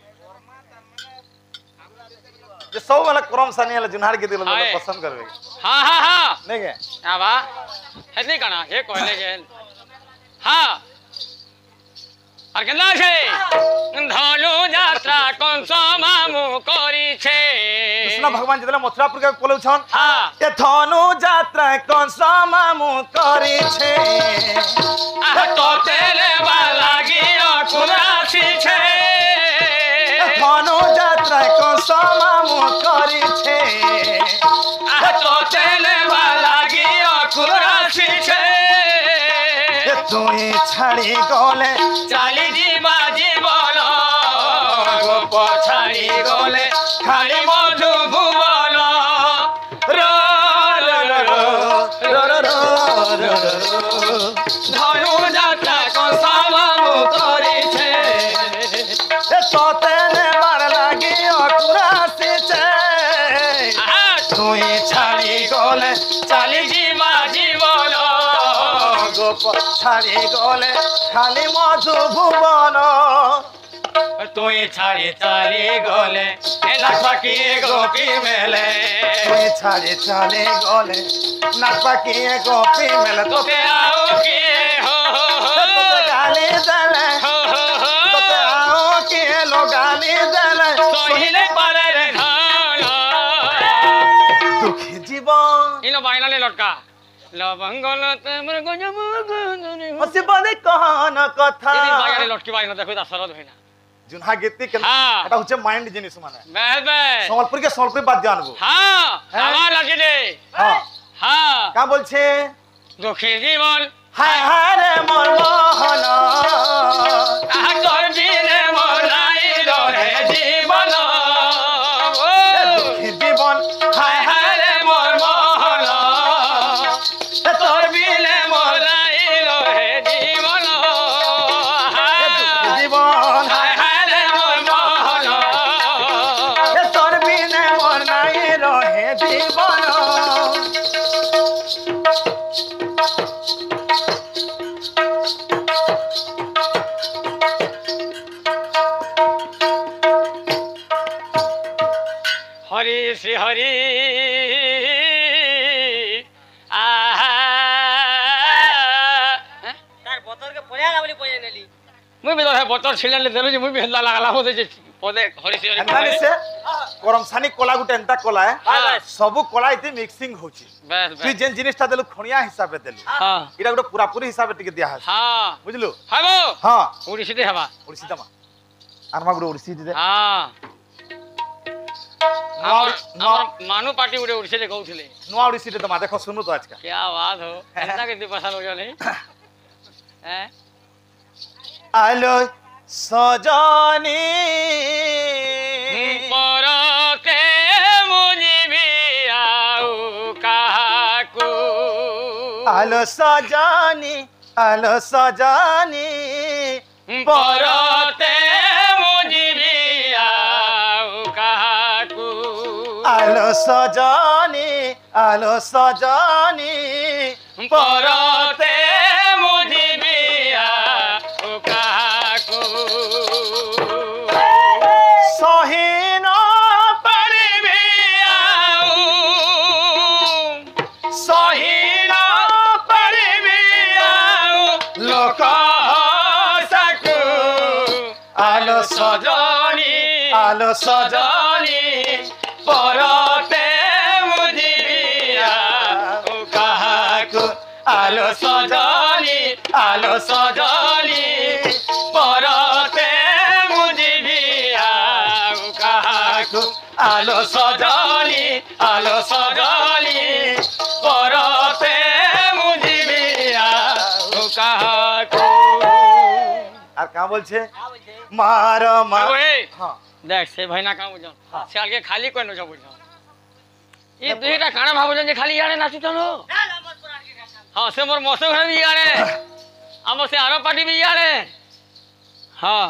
ये सब वाला क्रम सनी वाला जुनार के दिल आए। पसंद करवे हाँ हाँ हाँ नहीं के हाँ बा है कना ये कहले जे हाँ और केना छे धनु यात्रा कोन समामु करी छे कृष्ण भगवान जितने मथुरापुर के पलौ छन हाँ ए धनु यात्रा कोन समामु करी छे तो तेरे वाला गियो कुरासी छे धनु यात्रा कोन समामु करी छे तो तेरे वाला गियो कुरासी छे ए तुई छाड़ी गले चाली जीवा जीवन गोप छाड़ी गले खाली मधु भुवन रो रो रो रो रो रो रो रो धनु जात्रा को सामु करी छे ए तोते मार लागी अकुरासी छे तुई छाड़ी गले चाली जीवा जीवन गोप छाड़ी गले खाली मधु भुवन तुई छाड़ी चाली गले लाखी गोपी मेले तुई छाड़ी चले गले नापकी गोपी मेले तो तोते आओ किए हो तोते गाली देले हो तोते आओ के लो गाली देले सोहिने पारे रे धान दुखी जीवन इनो बाइना ले लटका लवंगल तमर गजम गजनी हसी बने कहन कथा इदी बाइना लटकी बाइना देखो ता सरद होइना जुनहा गीति के हाँ। এটা হচ্ছে মাইন্ড জিনিস মানে बस बस সম্বলপুর কে সম্বলপুরি বাদ জানবো हाँ हैं? हवा लगी दे হ্যাঁ हाँ কা বলছে दुखी जीवन হায় হায় রে মোর মোহন तोर बिने मोलाई रहे जीवन ओ দুখী জীবন हाय हाय रे मोर मोहन तोर बिने मोलाई रहे जीवन দুখী জীবন हाय हाय रे मोर मोहन এ তোর বিনে মোর নাই রহে জীবন हरि श्री हरि आहा तार बोतल के पया लावली पया नेली मुई भी तो है बोतल छिलने देलु जी मुई भी हल्ला लागला हो दे पदे हरि श्री हरि এন্তানি সে করমসানি কলা গুটে এন্তা কলা हाँ। সবু কলা ইতি মিক্সিং হউছি बस তুই बस যেন জিনিসটা দেলু খনিয়া হিসাবে দেলু हाँ এটা গুটে পুরাপুরি হিসাবে টিকে দিয়া আছে हाँ বুঝলু हागो হ্যাঁ उड़ी सीधे हवा ওড়িশিতা মা আনমা গুড়ে উড়ছি দে হ্যাঁ আমার মানু পার্টি উড়ে উড়ছে যে কৌছিলে নোয়া উড়ছি দে তোমা দেখো শুনু তো আজকে क्या बात हो ऐसा कितनी पसंद हो जाने हैं আলো সজনী পরতে মুজিবি আউ কাকু আলো সজনী পরতে মুজিবি আউ কাকু আলো সজনী পরতে মুজিবি আউ কাকু সহিন পারিবি আউ সহিন পারিবি আউ লোক সাকু আলো সজনী সজনী পরতে মুজিবি আউ কাকু আলো সজনী পরতে মুজিবি আউ কাকু আলো সজনী পরতে মুজিবি আউ কাকু আর কা বলছে का बोलछे মার মার ওই হ্যাঁ দেখ সে ভাই না কাম বুঝ সে আগে খালি কই নছ বুঝ ই দুইটা কানা ভাবুছেন যে খালি ইয়াড়ে নাচুছন ना हमर पुराण के गाना হ্যাঁ সে মোর মসে ঘরে বি ইয়াড়ে আমার সে আরো পার্টি বি ইয়াড়ে হ্যাঁ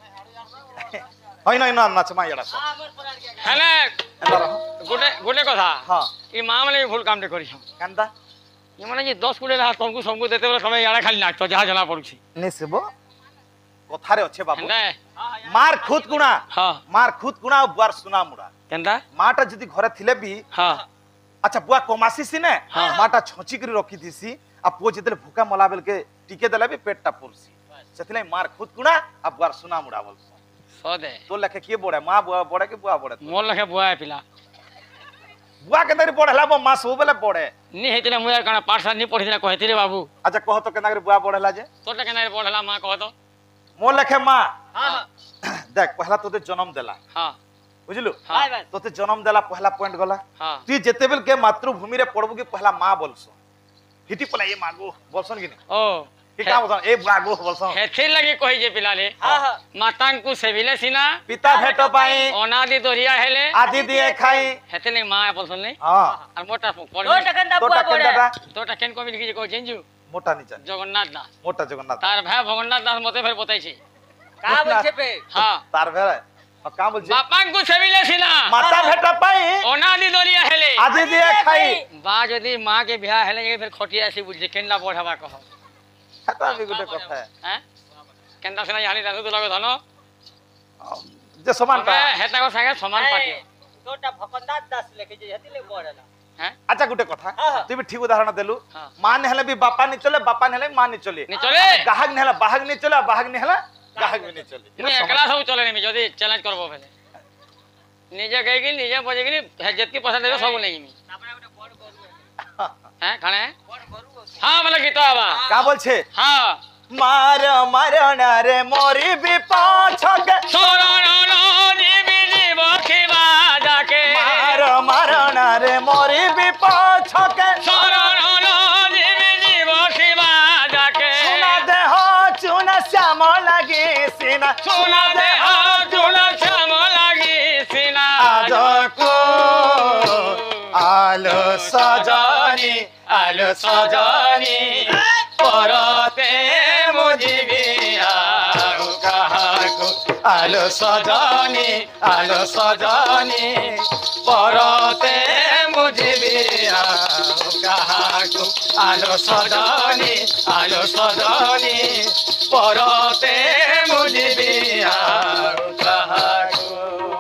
হয় না না নাচ মা এড়া हां हमर पुराण के गाना হেলে এন্দার গোটে গোটে কথা হ্যাঁ ই মা মানে ভুল কামটে করিছ কান্দা ই মানে যে 10 কোটি লাখ তমকু সমকু দেতে বলে সময় ইয়াড়ে খালি নাচতো যাহা জানা পড়ুছি নেসব কথারে আছে বাবু হেলে মার খুদ গুণা হ্যাঁ মার খুদ গুণা বুয়ার সুনা মুড়া কেনটা মাটা যদি ঘরে থিলে বি হ্যাঁ আচ্ছা বুয়া কমাসি সিনে হ্যাঁ। মাটা ছচি করে রখি দিছি আর পুଅ যেতেলে ভুকা মলা বেলকে টিকে দেলে বি পেটটা পুরছি সেতিলে মার খুদ গুণা আর বুয়ার সুনা মুড়া বলছ সদে তো লেখে কি বড়ে মা বুয়া বড়ে কি বুয়া বড়ে মোর লেখে বুয়া পিলা বুয়া কে তারি বড় হেলা মা সব বেলে বড়ে নি হেতিলে মুয়ার কানা পাঠশালা নি পড়িছিলা কহেতিলে বাবু আচ্ছা কহ তো কেনা করে বুয়া বড় হেলা যে তোরটা কেনা পড়লা মা কহ তো মো লেখে মা हां हां দেখ পহলা তোতে জন্ম দেলা হ্যাঁ বুঝলু হ্যাঁ बाय बाय তোতে জন্ম দেলা পহলা পয়েন্ট গলা হ্যাঁ তুই যেতেবেল কে মাতৃভূমি রে পড়বু কি পহলা মা বলছ হিটি পলা এ মাগো বলছন কি ও হিটা বলছন এ মাগো বলছন হেথির লাগি কহি যে পিলালে हां हां মাতাঙ্কু সেবিলে সিনা পিতা ভেট পাই অনাদি দরিয়া হেলে আদি দিয়ে খাই হেতিলে মা বলছন নে হ্যাঁ আর মোটা दो পড়ি टकन दा তোটা बुआ बोले কেন্দাটা তোটা কেন কমি লিখি যে কই চেঞ্জু মোটা নিচা জগন্নাথ দাস মোটা জগন্নাথ তার ভাই ভগন্নাথ দাস মতে ফের বতাইছে का बोलछे पे হ্যাঁ তার ভেড়া কা বলছি বাপাঙ্কু সেবিলে সিনা মাতা ভেট পাই অনাদি দরিয়া হেলে আদি দিয়ে খাই বা যদি মা কে বিয়া হেলে ফের খটিয়া আসি বুঝছে কেনলা বড়াবা কহ এটা আমি গুটে কথা হ্যাঁ কেনটা সিনা জানি দাদু তো লাগে ধন যে সমান তা হেতা কো সাগে সমান পাটি छोटा भकंदात दास लेके जे हती ले बोड़ला হ্যাঁ আচ্ছা গুটে কথা হ্যাঁ। তুই ঠিক উদাহরণ দেলু হ্যাঁ। মা নেহলে বি বাপা নি চলে বাপা নেহলে মা নি চলে নি চলে গাহক নেহলে বাহক নি চলে বাহক নেহলে গাহক নি চলে মুই একলা সব চলে নেমি যদি চ্যালেঞ্জ করবো ফেলে নিজে গাইকি নিজে বজে গিনি যেতকি পয়সা দেবে সব নেইমি তারপরে ওটা বড় গরু হ্যাঁ খানে বড় গরু হ্যাঁ বলে গীত আবা কা বলছে হ্যাঁ মার মারণ রে মরি বি পাছকে শরণ জীবি জীব খিবা যাকে মার মারণ রে মরি বি পাছকে শরণ জীবি জীব খিবা যাকে সোনা দেহ চুনা শ্যাম লাগি সিনা সোনা দেহ চুনা শ্যাম লাগি সিনা আজকো আলো সজনী পরতে মুজিবি আউ কাহাকু আলো সজনী পরতে মুজিবি আউ কাহাকু আলো সজনী পরতে মুজিবি আউ কাহাকু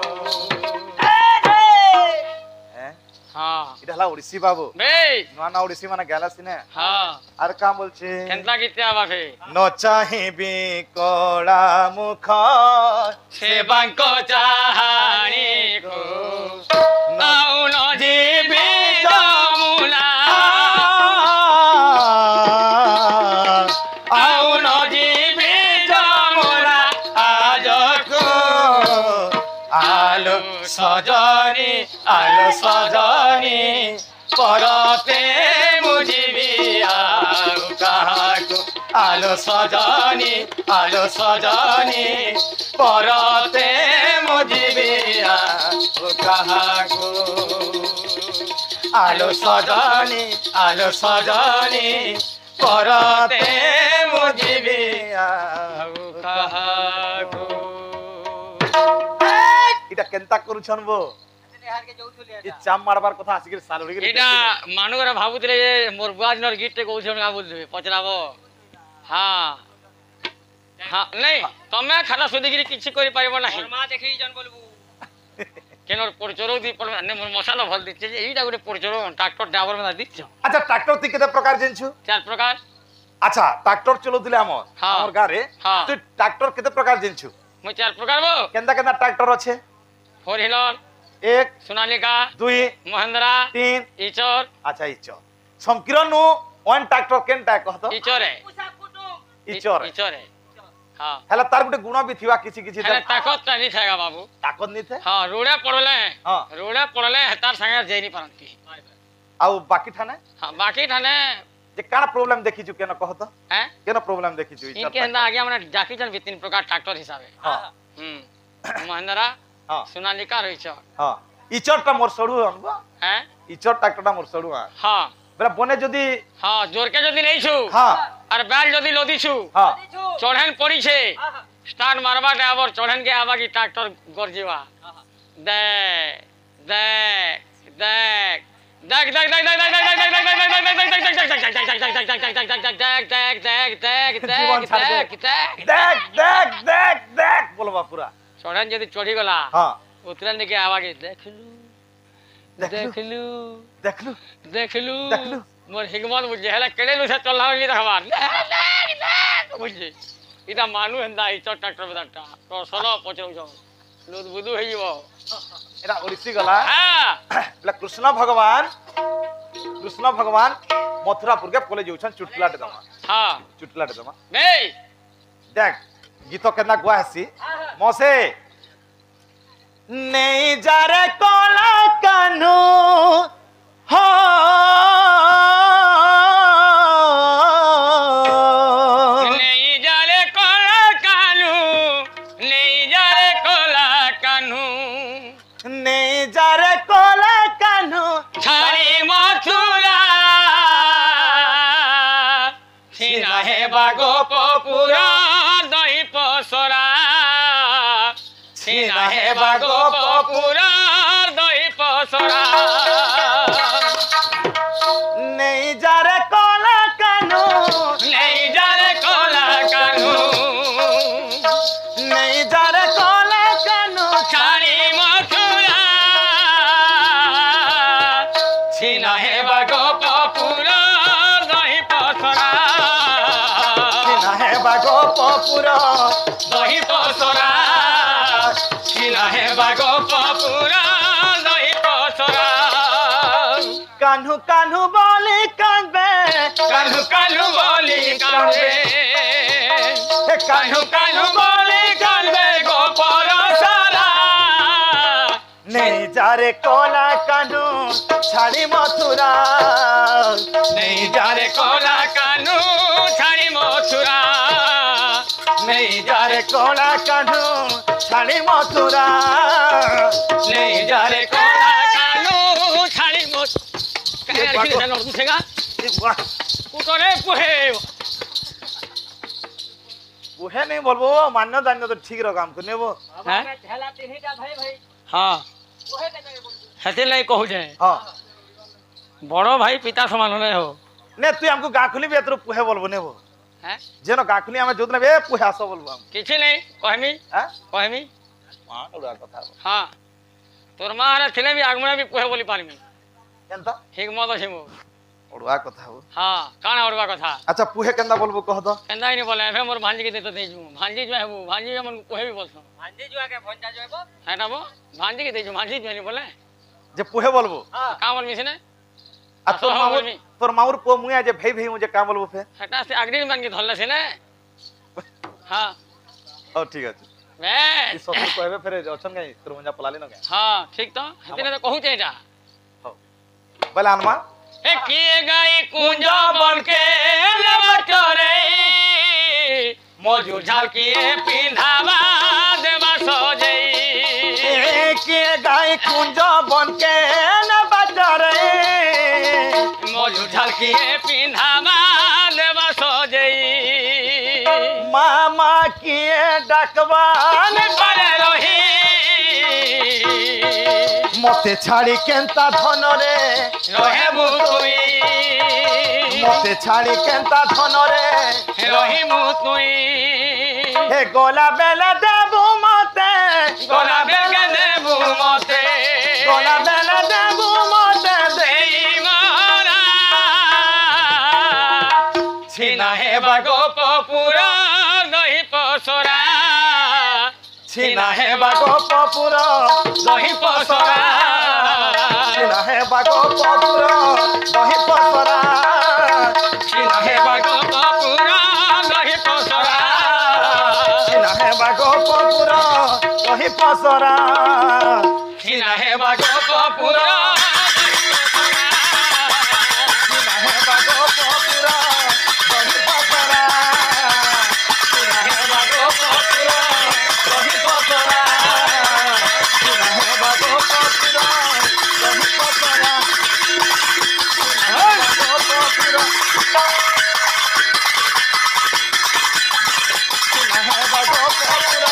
হ্যাঁ হ্যাঁ এটা হলা ওড়িশি বাবু বে নয়া না ওড়িশি মানে গেলা সিনে হ্যাঁ আর কা বলছে কেনতা গীতে আবা ফে ন চাহিবি কড়া মুখ সেবাঙ্ক চাহানি কো নাও ন জীবি যমুনা আও ন জীবি যমুনা আজকু সজনী আলো সজনী পরতে মুজিবি আউ কাহাকু আলো সজনী পরতে মুজিবি আউ কাহাকু আলো সজনী পরতে মুজিবি আউ কাহাকু এটা কেনতা করুছন বো নেহারকে যৌথুলি ই চাম মারবার কথা আসিকি সালুড়ি গলি এটা মানুষরা ভাবুଥିଲେ যে মোর বুয়াজনর গীতଟେ কହୁଛନ୍ କା ବୋଲୁଥିବେ ପଚରାବ ହଁ ହଁ ନାଇଁ ତମେ ଖାତା ଶୋଧିକିରି କିଛି କରିପାରିବ ନାହିଁ মা দেখি জন বলবু কেন পরিচয় দি মোর মশালা ভাল দিচ্ছে যে এইটা ଗୋଟେ পরিচয় ট্রাক্টর ড্রাইভর মানে দিচ্ছ আচ্ছা ট্রাক্টর তি কেতে প্রকার জানছু চার প্রকার আচ্ছা ট্রাক্টর চলুছিলে আমার হ্যাঁ। আমার গারে হ্যাঁ। তুই ট্রাক্টর কেতে প্রকার জানছু মই চার প্রকার বো কেনতা কেনতা ট্রাক্টর আছে ফোর হুইলার এক সোনালিকা দুই মহেন্দ্রা তিন ইচর আচ্ছা ইচর সমকিরণ ওয়ান ট্রাক্টর কেনটা কহত ইচরে পুষা কুটুম ইচর ইচরে হ্যাঁ হেলা তার গুটে গুণ বি থিবা কিছু কিছু ହେଲେ ତାକତଟା ନି ଥାଏଗା ବାବୁ ତାକତ ନି थे ହଁ ହଁ। ରୁଡ଼େ ପଡ଼ଲେ ତାର ସାଙ୍ଗେ ଯାଇ ନି ପାରନ୍ତି ଆଉ ବାକି ଠାନେ ହଁ ବାକି ଠାନେ যে কানা প্রবলেম দেখিছু কেন কহত হ্যাঁ কেন প্রবলেম দেখিছু ইনকে হেন্দা আগে মানে ডাকিছন বি তিন প্রকার ট্রাক্টর হিসাবে হ্যাঁ হুম মহেন্দ্রা হ্যাঁ সোনালিকা রইছ হ্যাঁ ইচরটা মোর সড়ু আনবো হ্যাঁ ইচর ট্রাক্টরটা মোর সড়ু আন হ্যাঁ বেলা বনে যদি হ্যাঁ জোরকে যদি নেইছু হ্যাঁ আর ব্যাল যদি লদিছু হ্যাঁ দিছু চড়হেন পড়িছে আহা স্টার্ট মারবা ড্রাইভার চড়হেন কে আবা কি ট্রাক্টর গরজিবা আহা দেখ দেখ দেখ দেখ দেখ দেখ দেখ দেখ দেখ দেখ দেখ দেখ দেখ দেখ দেখ বলবা পুরা চড়েন যদি চড়ি গলা হ্যাঁ উতরেন দিকে আওয়াগে দেখলু দেখলু দেখলু দেখলু দেখলু দেখলু। মোর হিগমত বুঝে হেলা কেড়েলু সে চললা হইলি দেখবার বুঝলি এটা মানু হেন্দা ইচ ট্রাক্টর বেদাটা তো সলো পচরউছ লুদ বুদু হইব এটা ওড়িশি গলা হ্যাঁ বেলা কৃষ্ণ ভগবান মথুরাপুর কে পলে যাউছন চুটলাটে দমা হ্যাঁ চুটলাটে দমা বেই দেখ গীত কেনা গুয়া হাসি মসে নেই যারে কলা কানু হো নেই যারে কলা কানু নেই যারে কলা কানু নেই যারে কলা কানু ছাড়ি মথুরা সিনা হে বাগো পপুরা দই পসরা সিনা হে বাগো পপুরা দই পসরা নেই যারে কলা কানু নেই যারে কলা কানু নেই যারে কলা কানু ছাড়ি মথুরা সিনা হে বাগো পপুরা দই পসরা না হে বাগো পপুর দহি পসরা সিনা হে বাগো পপুরা দহি পসরা কানু কানু বলে কাঁদবে কানু কানু বলি কান্দে হে কানু কানু বলি কান্দে গোপর সারা নেই যারে কলা কানু ছাড়ি মথুরা নেই যারে কলা কানু ছাড়ি মথুরা নেই যারে কলা কানু ছাড়ি মথুরা নেই যারে কলা কানু ছাড়ি মথুরা কুটরে পুহে বুহে নেই বলবো মান্য দান্য তো ঠিক রকম করে নেবো হ্যাঁ? ঠেলা তিনটা ভাই ভাই হ্যাঁ ওহে কেন বলবু হেতির লাগি কহুছে হ্যাঁ বড় ভাই পিতা সমান হলে হো নে তুই আমাকে গা খুলি এত পুহে বলবো নেবো হ্যাঁ যেন গা খুলি আমি যোদ নেবে পুহে আসো বলবো আমি কিছু নেই কহমি হ্যাঁ কহমি মা ওরা কথা হ্যাঁ তোর মা আরে ଥିଲେ ବି ଆଗମେ ବି କୁହେ ବୋଲି ପାରମି কেনতা ଠିକ ମତ ଅଛି ମୁଁ ওড়া কথা হবো ହଁ କାଣା ଉଡ଼ବା କଥା আচ্ছা পুহে কেনতা বলবো কহ তো କେନ୍ତା ନି ବୋଲେ ଏବେ ମୋର ଭାଞ୍ଜିକି ଦେଇ ତ ଦେଇଛୁ ଭାଞ୍ଜି ଯୁଆ ହେବୁ ଭାଞ୍ଜି ଆମକୁ କୁହେ ବି ବୋଲସନ୍ ভান্ডি জুয়াকে ভঞ্জা জয়ব ହେଟା ବୋ ଭାଞ୍ଜିକି ଦେଇଛୁ ଭାଞ୍ଜି ଯୁଆନି ବୋଲେ যে পুহে বলবো হ্যাঁ କାଁ ବୋଲମି ସିନେ আর তোর হ্যাঁ, মামুর বলবি। তোর মামুর পো মুয়া যে ভেই ভেই মুঝে কাম বলবো ফে ହେଟା ସେ ଆଗଡ଼ି ମାନକି ଧରଲେ ସିନେ ହଁ ও ঠিক আছে बे ससुर कहबे फेरे अछन गई तोर मंजा पलाली न गए हां ठीक तो हतिने तो कहू एटा हो बोला हनुमा ए किए गई कुंजा बन के बचरे मौजू झाल किए पिंधावा देवा सजई के गाय कुंज बन के न बजरे मौजू झाल किए पिंधावा देवा सजई मामा किए डकवान पर रही मते छाड़ी केंता धन रे रहे मुतुई मते छाड़ी केंता धन रे रही मुतुई हे गोला बेला देबू मते गोला बेगे देबू मते गोला बेला देबू मते देई मारा छिना हे बागो पपुरा दही पसरा छिना है बागो पपुरा दही पसरा छिना है बागो पपुरा दही पसरा छिना हे बागो पपुरा दही पसरा छिना है बागो पपुरा दही पसरा छिना हे बागो पपुरा छिना है बागो पपुरा दही पसरा छिना है बागो पपुरा दही पसरा छिना है बागो पपुरा दही पसरा छिना है बागो पपुरा छिना है बागो पपुरा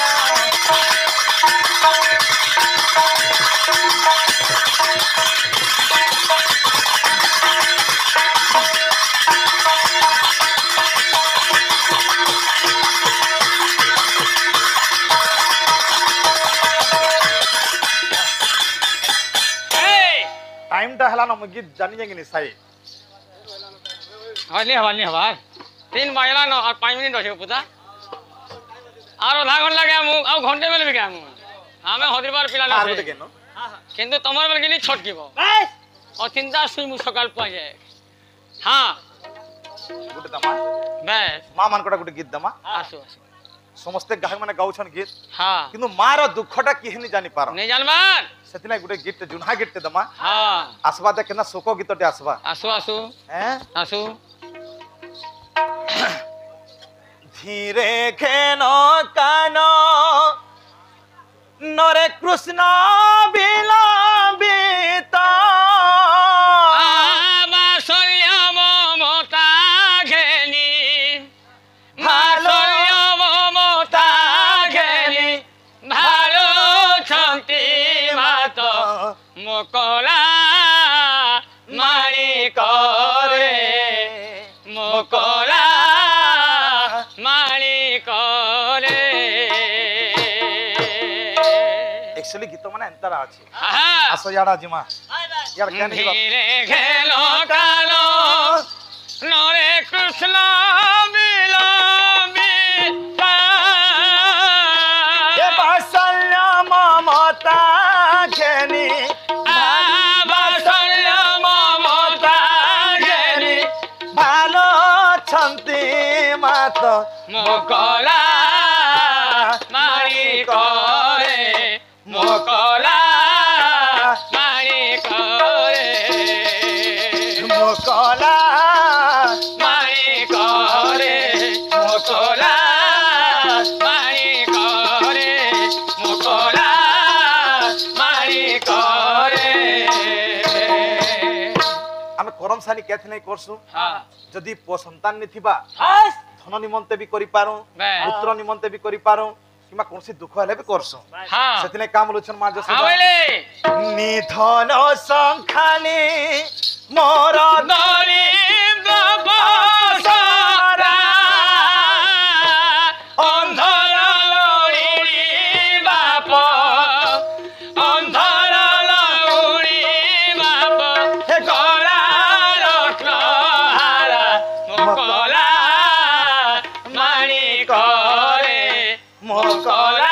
टाइम टा हला न मुगी जानी जाएंगे निसाई हवाली हवा 3 बाजला न और 5 मिनिट होछे पुता और आधा घंटा गया मु और घंटे में भी गया मु हमें हदिबार पिला आर न गोटे केनो किंतु तमर बेल गेली छटकिबो बस और चिंता सुई मु सकाल पा जाए हां गोटे दमा बस मां मान कोटा गोटे गीत दमा आसु आसु समस्ते गायक माने गाउछन गीत हां किंतु मार दुखटा किहनी जानि पारो नहीं जानबार सेतिना गोटे गीत जुनहा गीत दमा हां आसबा दे केना शोको गीतटे आसबा आसु आसु हैं आसु धीरे खेनो कानो नरे कृष्ण बिलंबित मासल्य ममता घेनी मासल्य ममता घेनी भालो छंती मात मोकला मारी करे मोकला मारी करे एक्चुअली गीत माने अंतरा अछि हाँ आसो याडा जिमा हाय बस यार केन गीत धीरे खेलो कालो नरे कृष्ण मिलमिता ए वात्सल्य ममता घेनी वात्सल्य ममता घेनी भालो छन्ति मात मोकला मारी करे मोकला मारी करे मोकला मारी करे मोकला मारी करे मोकला मारी करे आमे करम सानी केथ नै करसु हाँ जदि सन्तान नि थिबा बस धन निमंते भी करि पारू बे पुत्र निमंते भी करि पारू किमा कोनसी दुख हेले भी करसु हाँ सेतिने काम लोचन मा हाँ जसो बोले निधन संखानी मोर दलित बसरा अंधर लौड़ी बाप अंधर लौड़ी बाप गला रत्नहारा मोकला मारी करे मोकला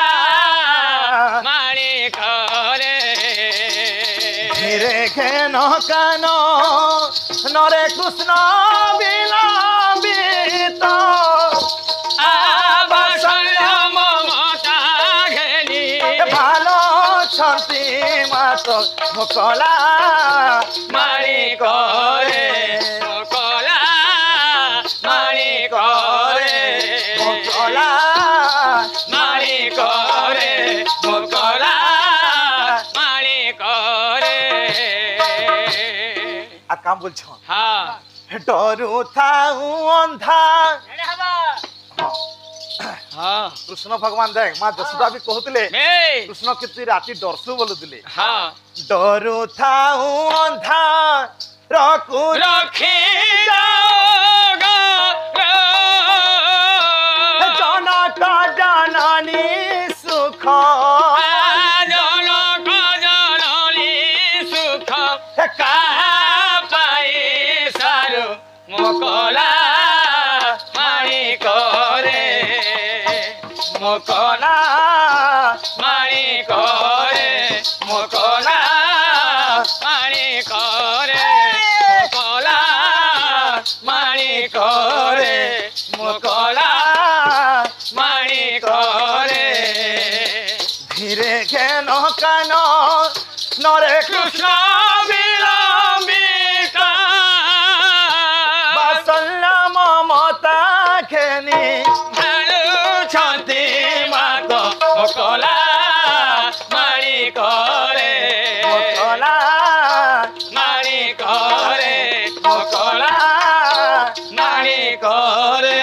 मारी करे धीरे घेन कानो नरे कृष्ण बिलंबित वात्सल्य ममता মোকলা মারি করে মোকলা মারি করে মোকলা মারি করে মোকলা মারি করে আর কাম বলছ হ্যাঁ ডরু থাউ অন্ধা এড়ে হবা হ্যাঁ কৃষ্ণ ভগবান দেখ মা যশোদা বি কহুଥିଲେ এই কৃষ্ণ কে তুই রাতি ডরসু বলুଥିଲେ হ্যাঁ ডরু থাউ অন্ধা রকু রখি যাও গো জনক জননী সুখ জনক জননী সুখ কাহা পাই সারু মোকলা মারি করে মোকলা মারি করে মোকলা মারি করে মোকলা মারি করে মোকলা মারি করে ধীরে কেন কান নরে কৃষ্ণ বিলম্বিতা বাসল্য মমতা খেনি ভালুছন্তি মাত মোকলা মারি করে মোকলা মারি করে মোকলা মারি করে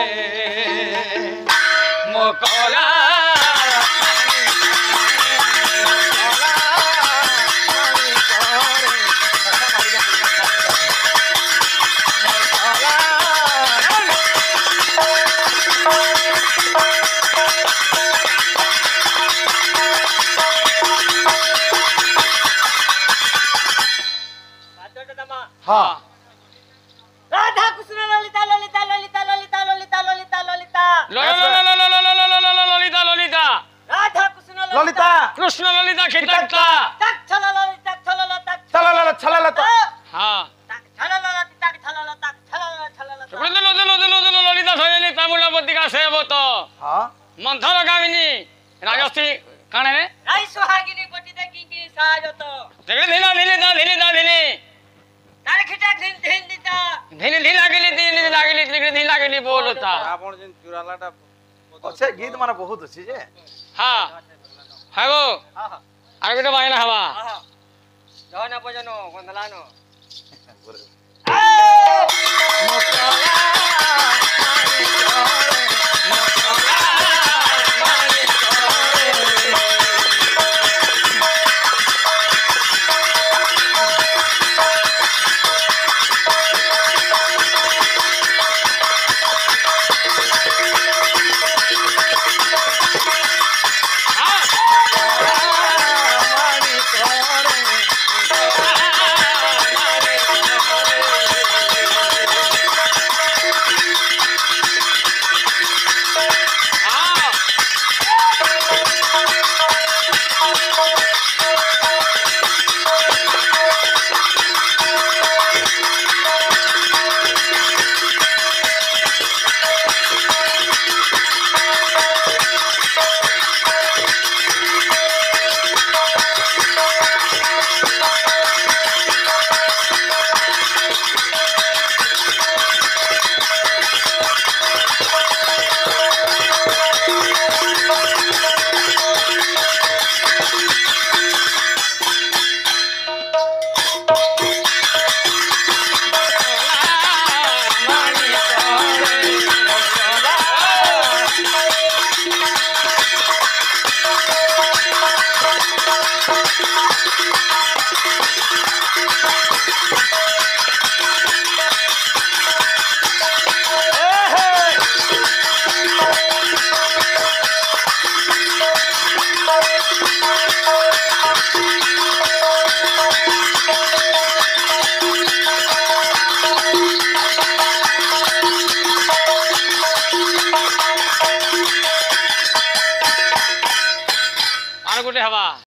মোকলা বাদ্যটা দামা হ্যাঁ রাধা কৃষ্ণ ললিতা ললিতা ললিতা ললিতা ললিতা ললিতা ললিতা ললিতা ললিতা রাধা কৃষ্ণ ললিতা কৃষ্ণ ললিতা খিতাক্তা তাক ছললা তাক ছললা তাক ছলালা ছলালা তো হ্যাঁ তাক ছললা তাক ছললা তাক ছললা ছললা ললিতা সজনী তামুলাপতিকা সেবত হ্যাঁ মন্থর গামিনী রাজশ্রী কানে রে রাই সোহাগিনী গটিতে কিঙ্কি সাহায্যত দেখলে ধিলা ধিলিতা ধিলিতা ধিলি তার খিটা ধিন ধিন দিতা ধিলি ধিলা গেলি ধিলি লাগিলি ধিলি ধিলা গেলি বলতা ଆପଣ ଯେନ୍ ଚୁରାଲାଟା অছে গীত মানে বহুত আছে যে হ্যাঁ হ্যাঁ গো আহা আর গোটে বায়না হবা আহা জহনা বজনো গন্ধলানো আর গোটে হবা